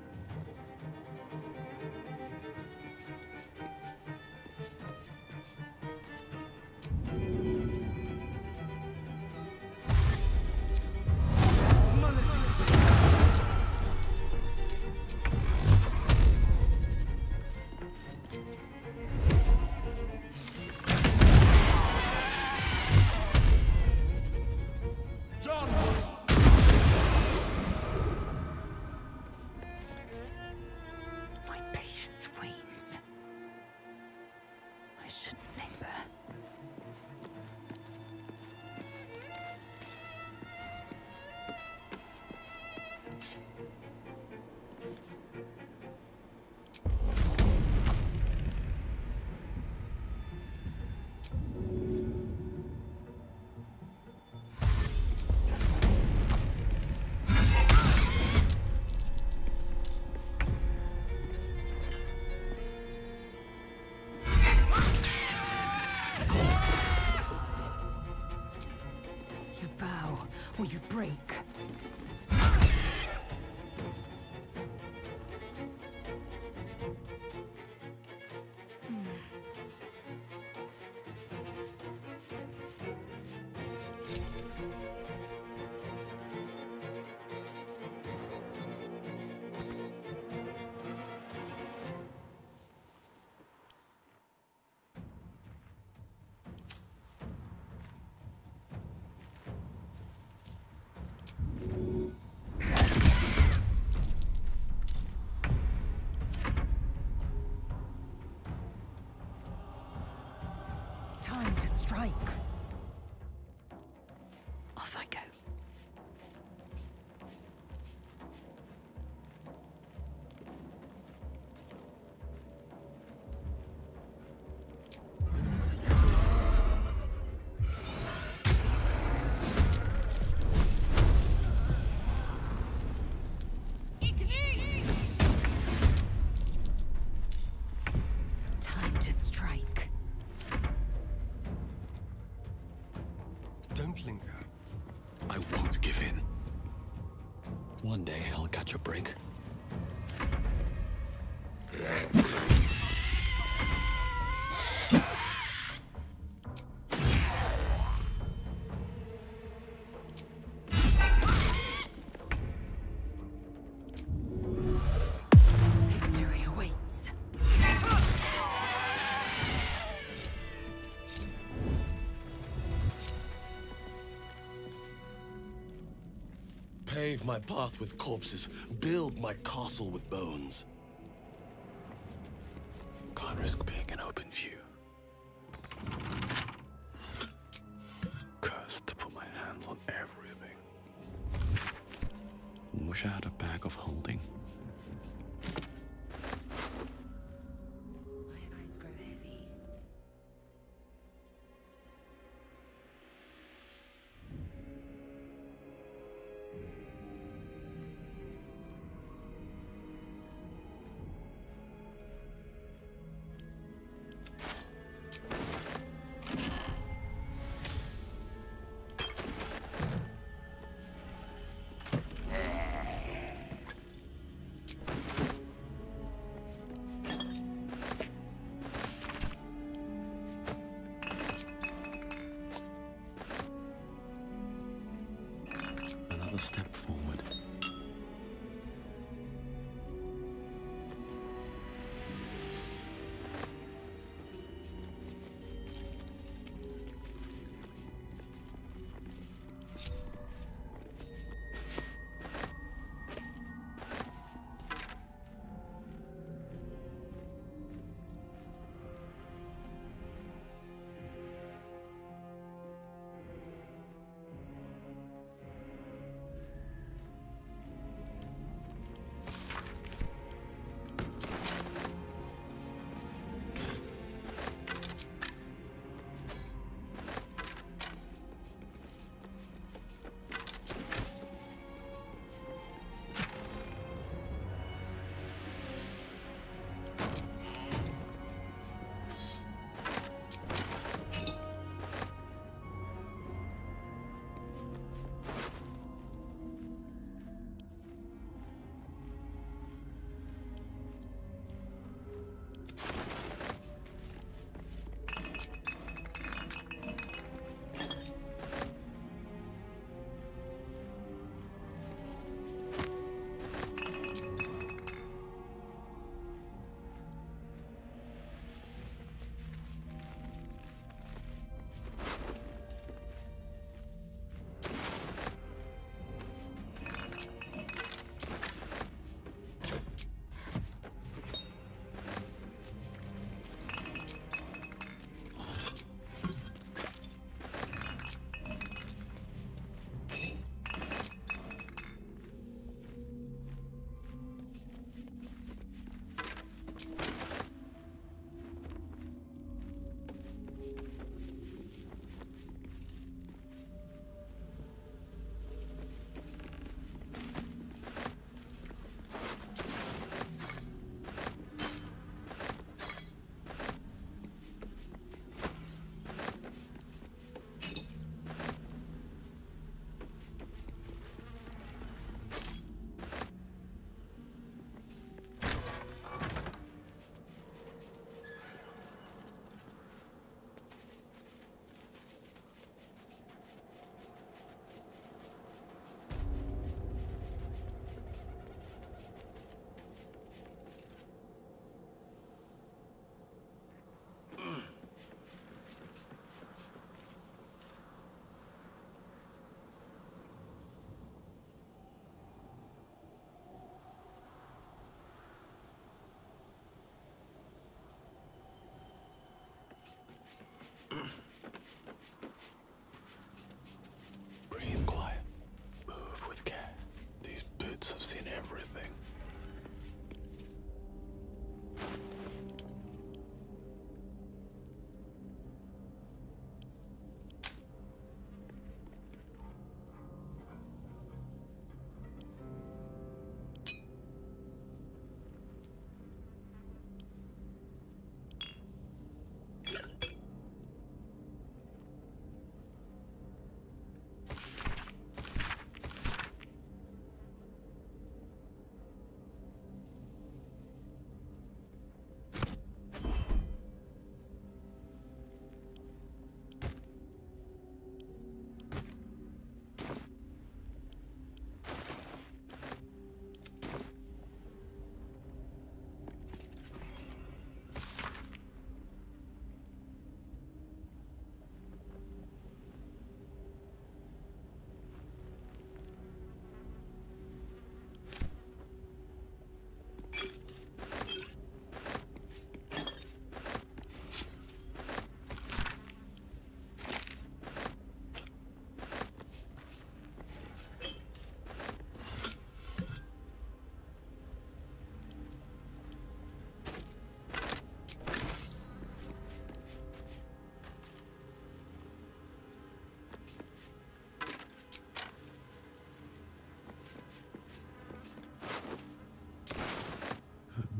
My patience wanes. I shouldn't linger. You bow or you break. Time to strike. Off I go. Time to strike. Don't linger. I won't give in. One day I'll catch a break. Victory awaits. Pave my path with corpses, build my castle with bones. Can't risk being in open view. Cursed to put my hands on everything. Wish I had a bag of holding. My eyes grow heavy. Another step forward.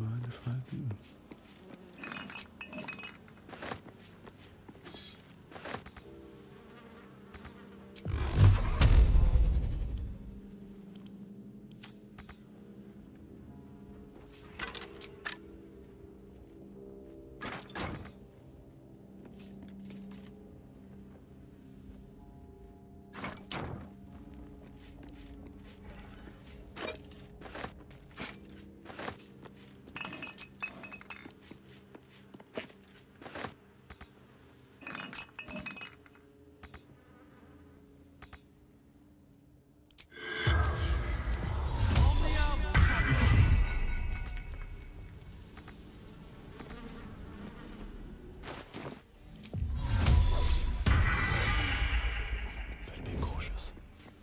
mind if I do? Better be cautious.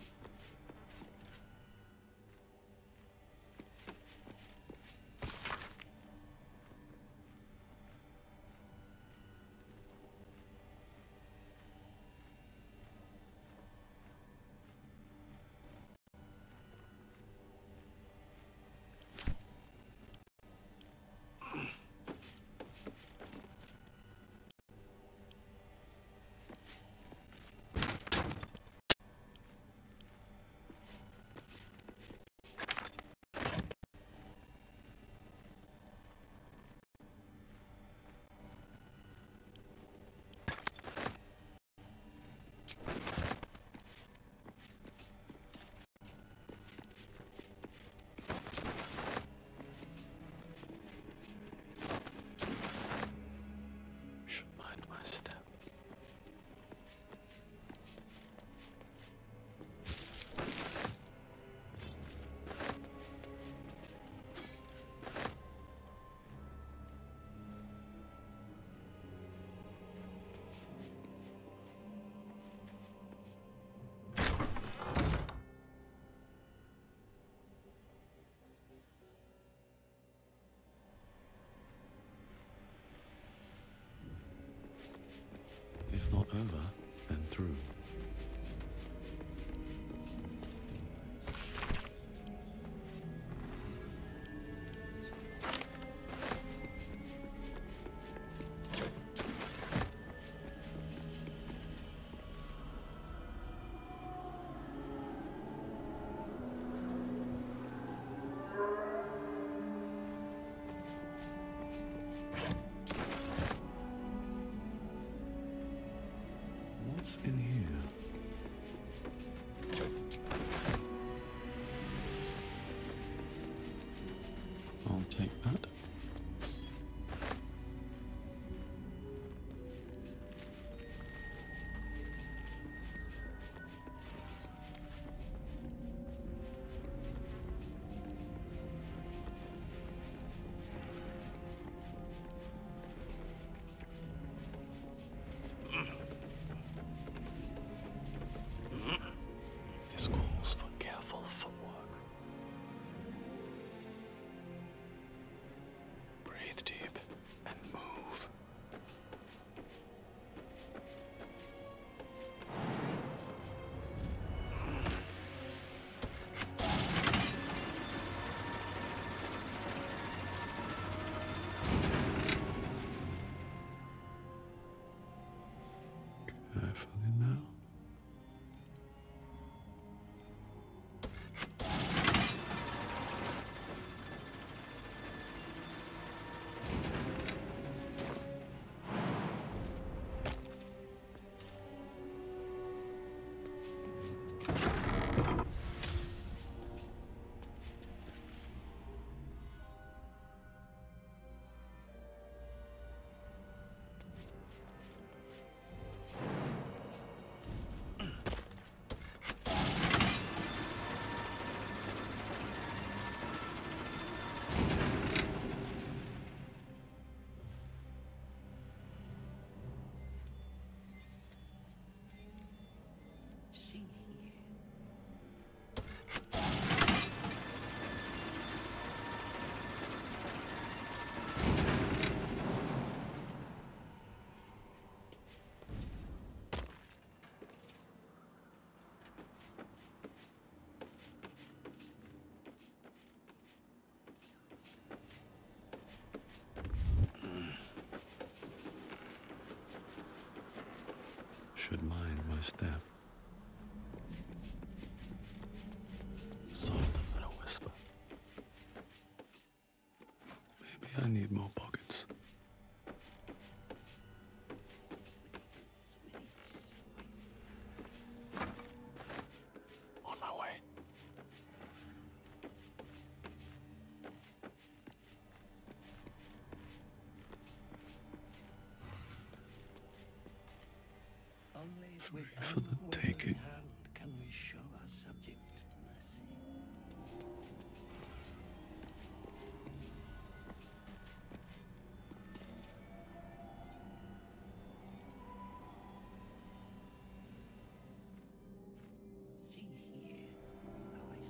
Should mind my step. If not over, then through. What's in here? should mind my step. Softer than a whisper. Maybe I need more pockets. On my way. Only Free with for the unwavering taking. hand can we show our subject mercy. See here how I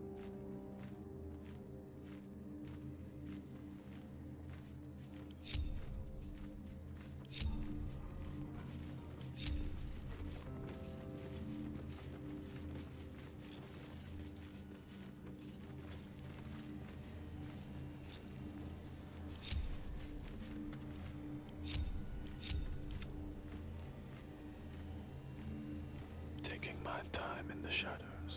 Taking my time in the shadows.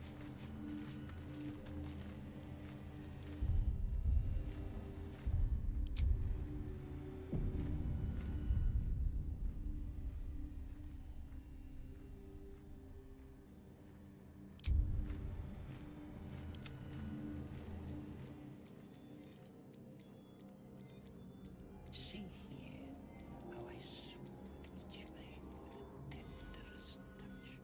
see here how I smooth each vein with the tenderest touch.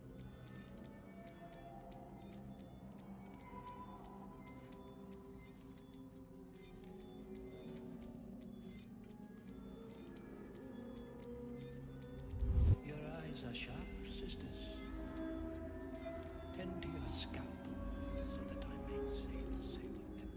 Your eyes are sharp, sisters. Tend to your scalpels so that I may say the same of them.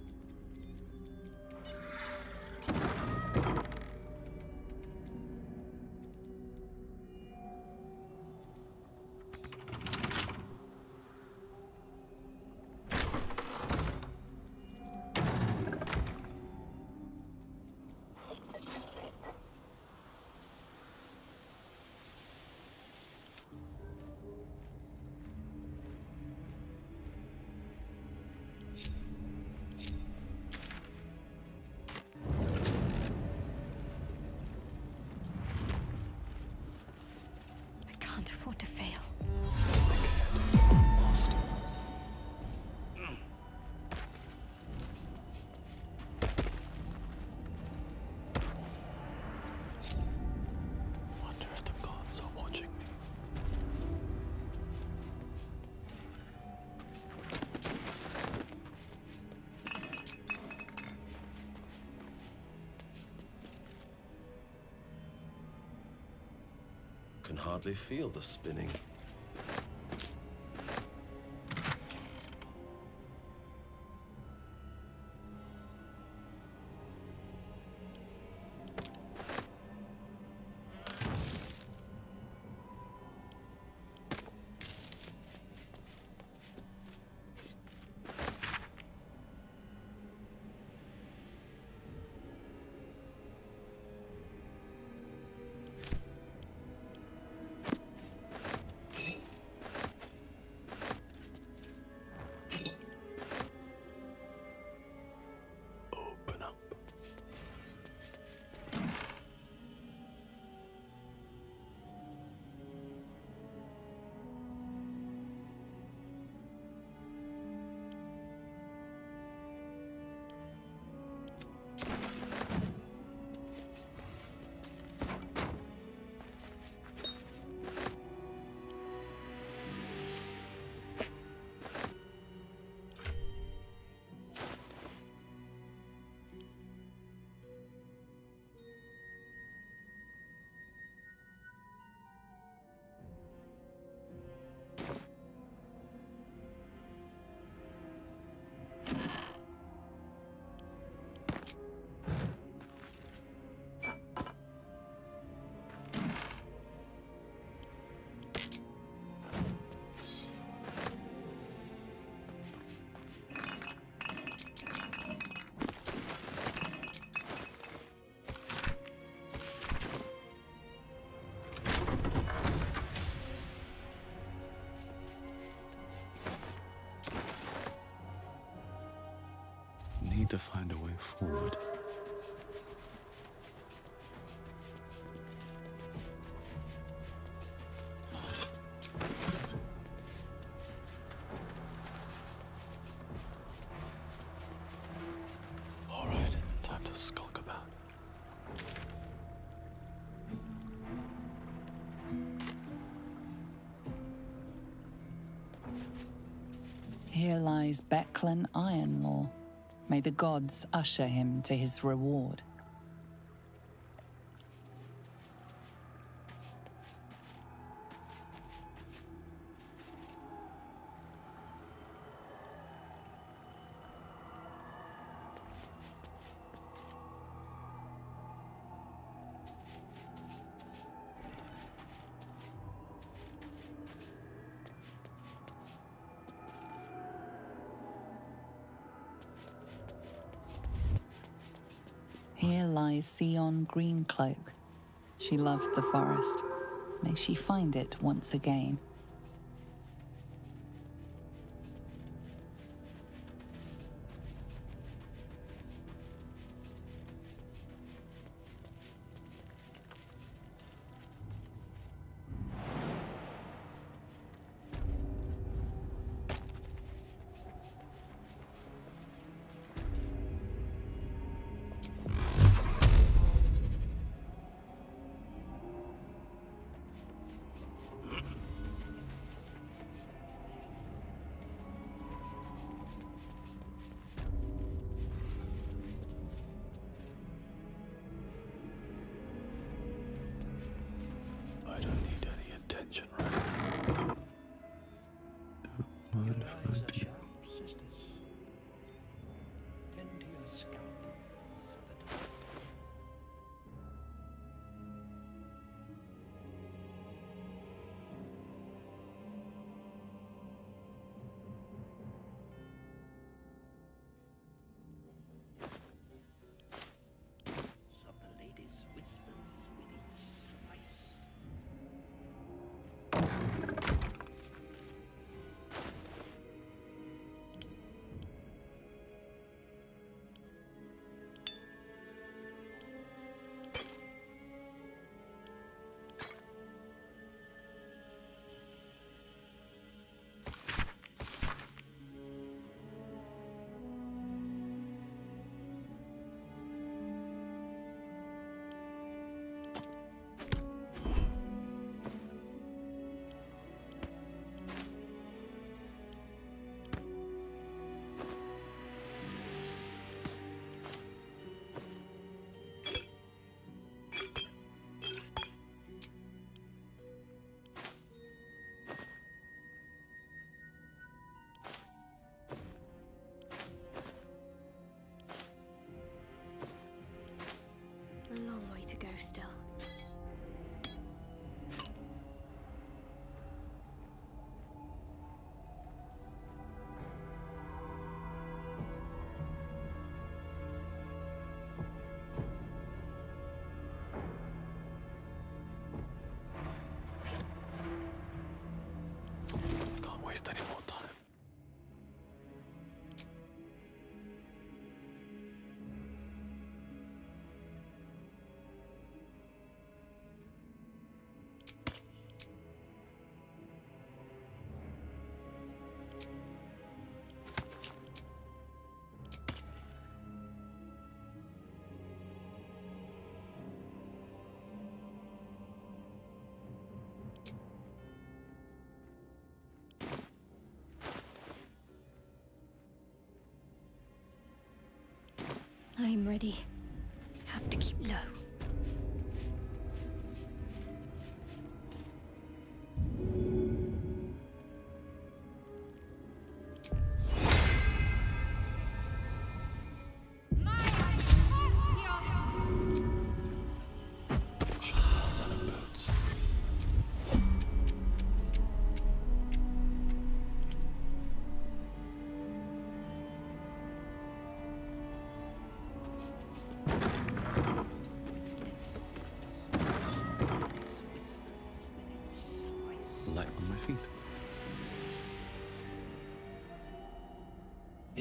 I can't afford to fail. Lost. Wonder if the gods are watching me. Can hardly feel the spinning. to find a way forward. All right, time to skulk about. Here lies Becklin Ironlaw. May the gods usher him to his reward. Here lies Sion Greencloak. She loved the forest. May she find it once again. I don't need any attention right now. Your eyes are sharp, sisters. Tend to your scalpels so that... of the lady's whispers with each spice. A long way to go still. Can't waste any more time. I'm ready. Have to keep low.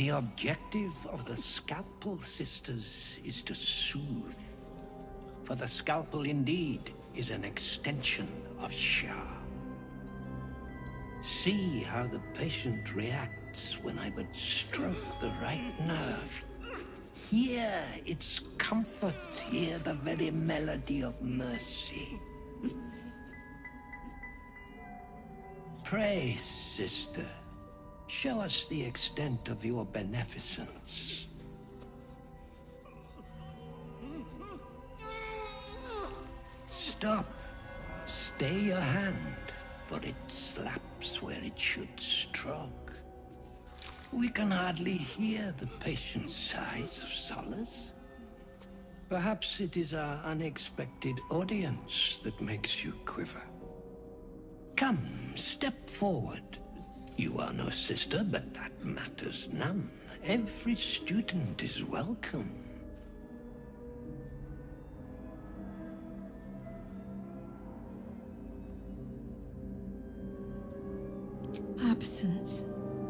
The objective of the Scalpel Sisters is to soothe. For the Scalpel indeed is an extension of Shah. See how the patient reacts when I but stroke the right nerve. Hear its comfort, hear the very melody of mercy. Pray, sister, show us the extent of your beneficence. Stop. Stay your hand, for it slaps where it should stroke. We can hardly hear the patient's sighs of solace. Perhaps it is our unexpected audience that makes you quiver. Come, step forward. You are no sister, but that matters none. Every student is welcome. Absence.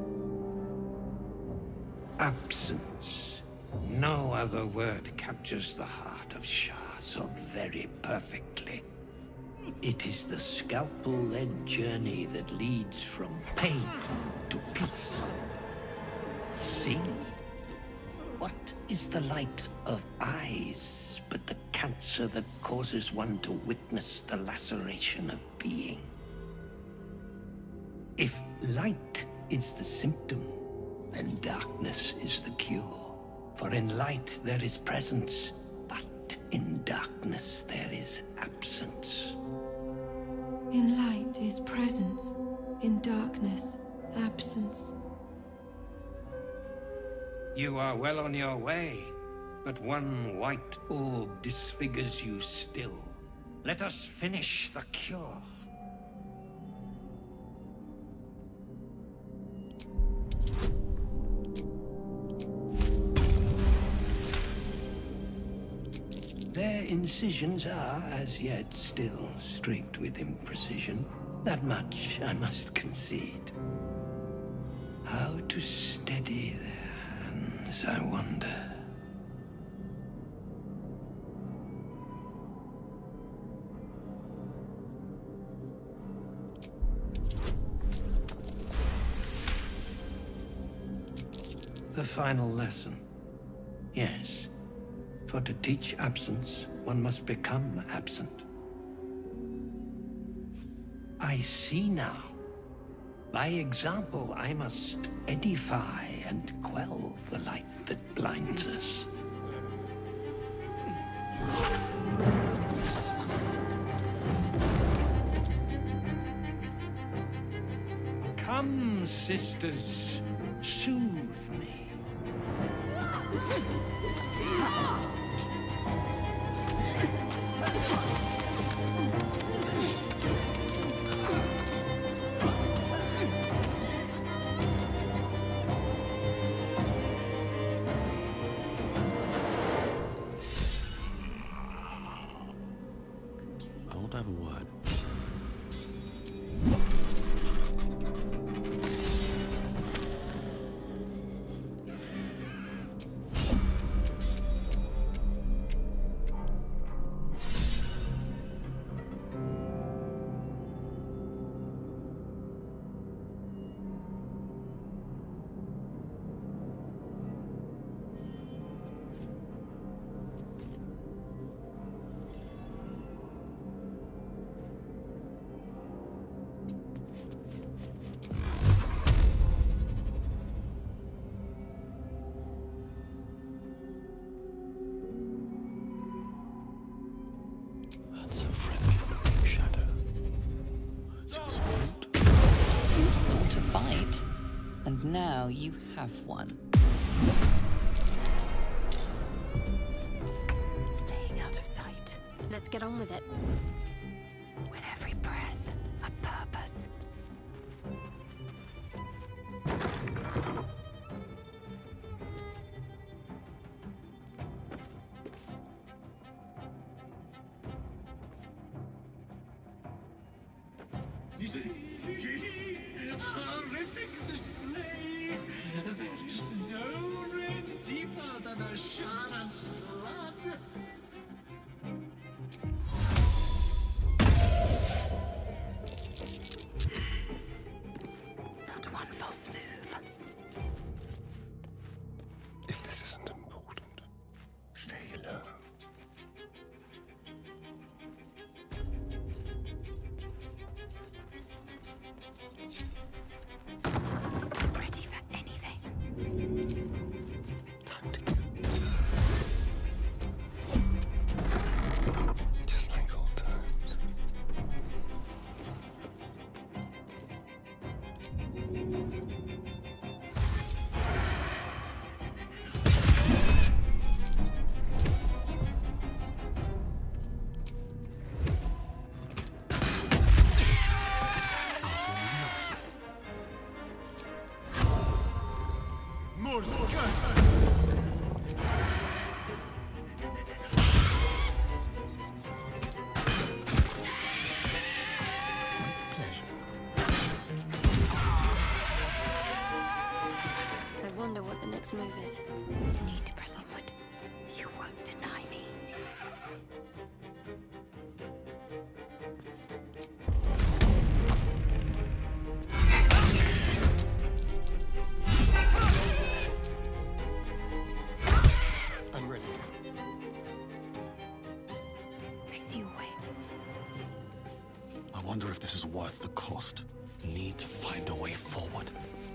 Absence. No other word captures the heart of Shah so very perfectly. It is the Scalpel-led journey that leads from pain to peace. See? What is the light of eyes but the cancer that causes one to witness the laceration of being? If light is the symptom, then darkness is the cure. For in light there is presence, but in darkness there is absence. In light is presence, in darkness, absence. You are well on your way, but one white orb disfigures you still. Let us finish the cure. Their incisions are, as yet, still streaked with imprecision. That much I must concede. How to steady their hands, I wonder. The final lesson. Yes. For to teach absence, one must become absent. I see now. By example, I must edify and quell the light that blinds us. Come, sisters, soothe me. I won't have a word. That's a friendly shadow. I just want... You sought a fight, and now you have one. Staying out of sight. Let's get on with it. With every breath, a purpose. Easy. Horrific display! There is no red deeper than a Sharon's blood! Not one false move. If this isn't important, stay low. Ready for anything. Time to go. Just like old times. I wonder what the next move is. Need to press onward. You won't deny me. I'm ready. I see a way. I wonder if this is worth the cost. Need to find a way forward.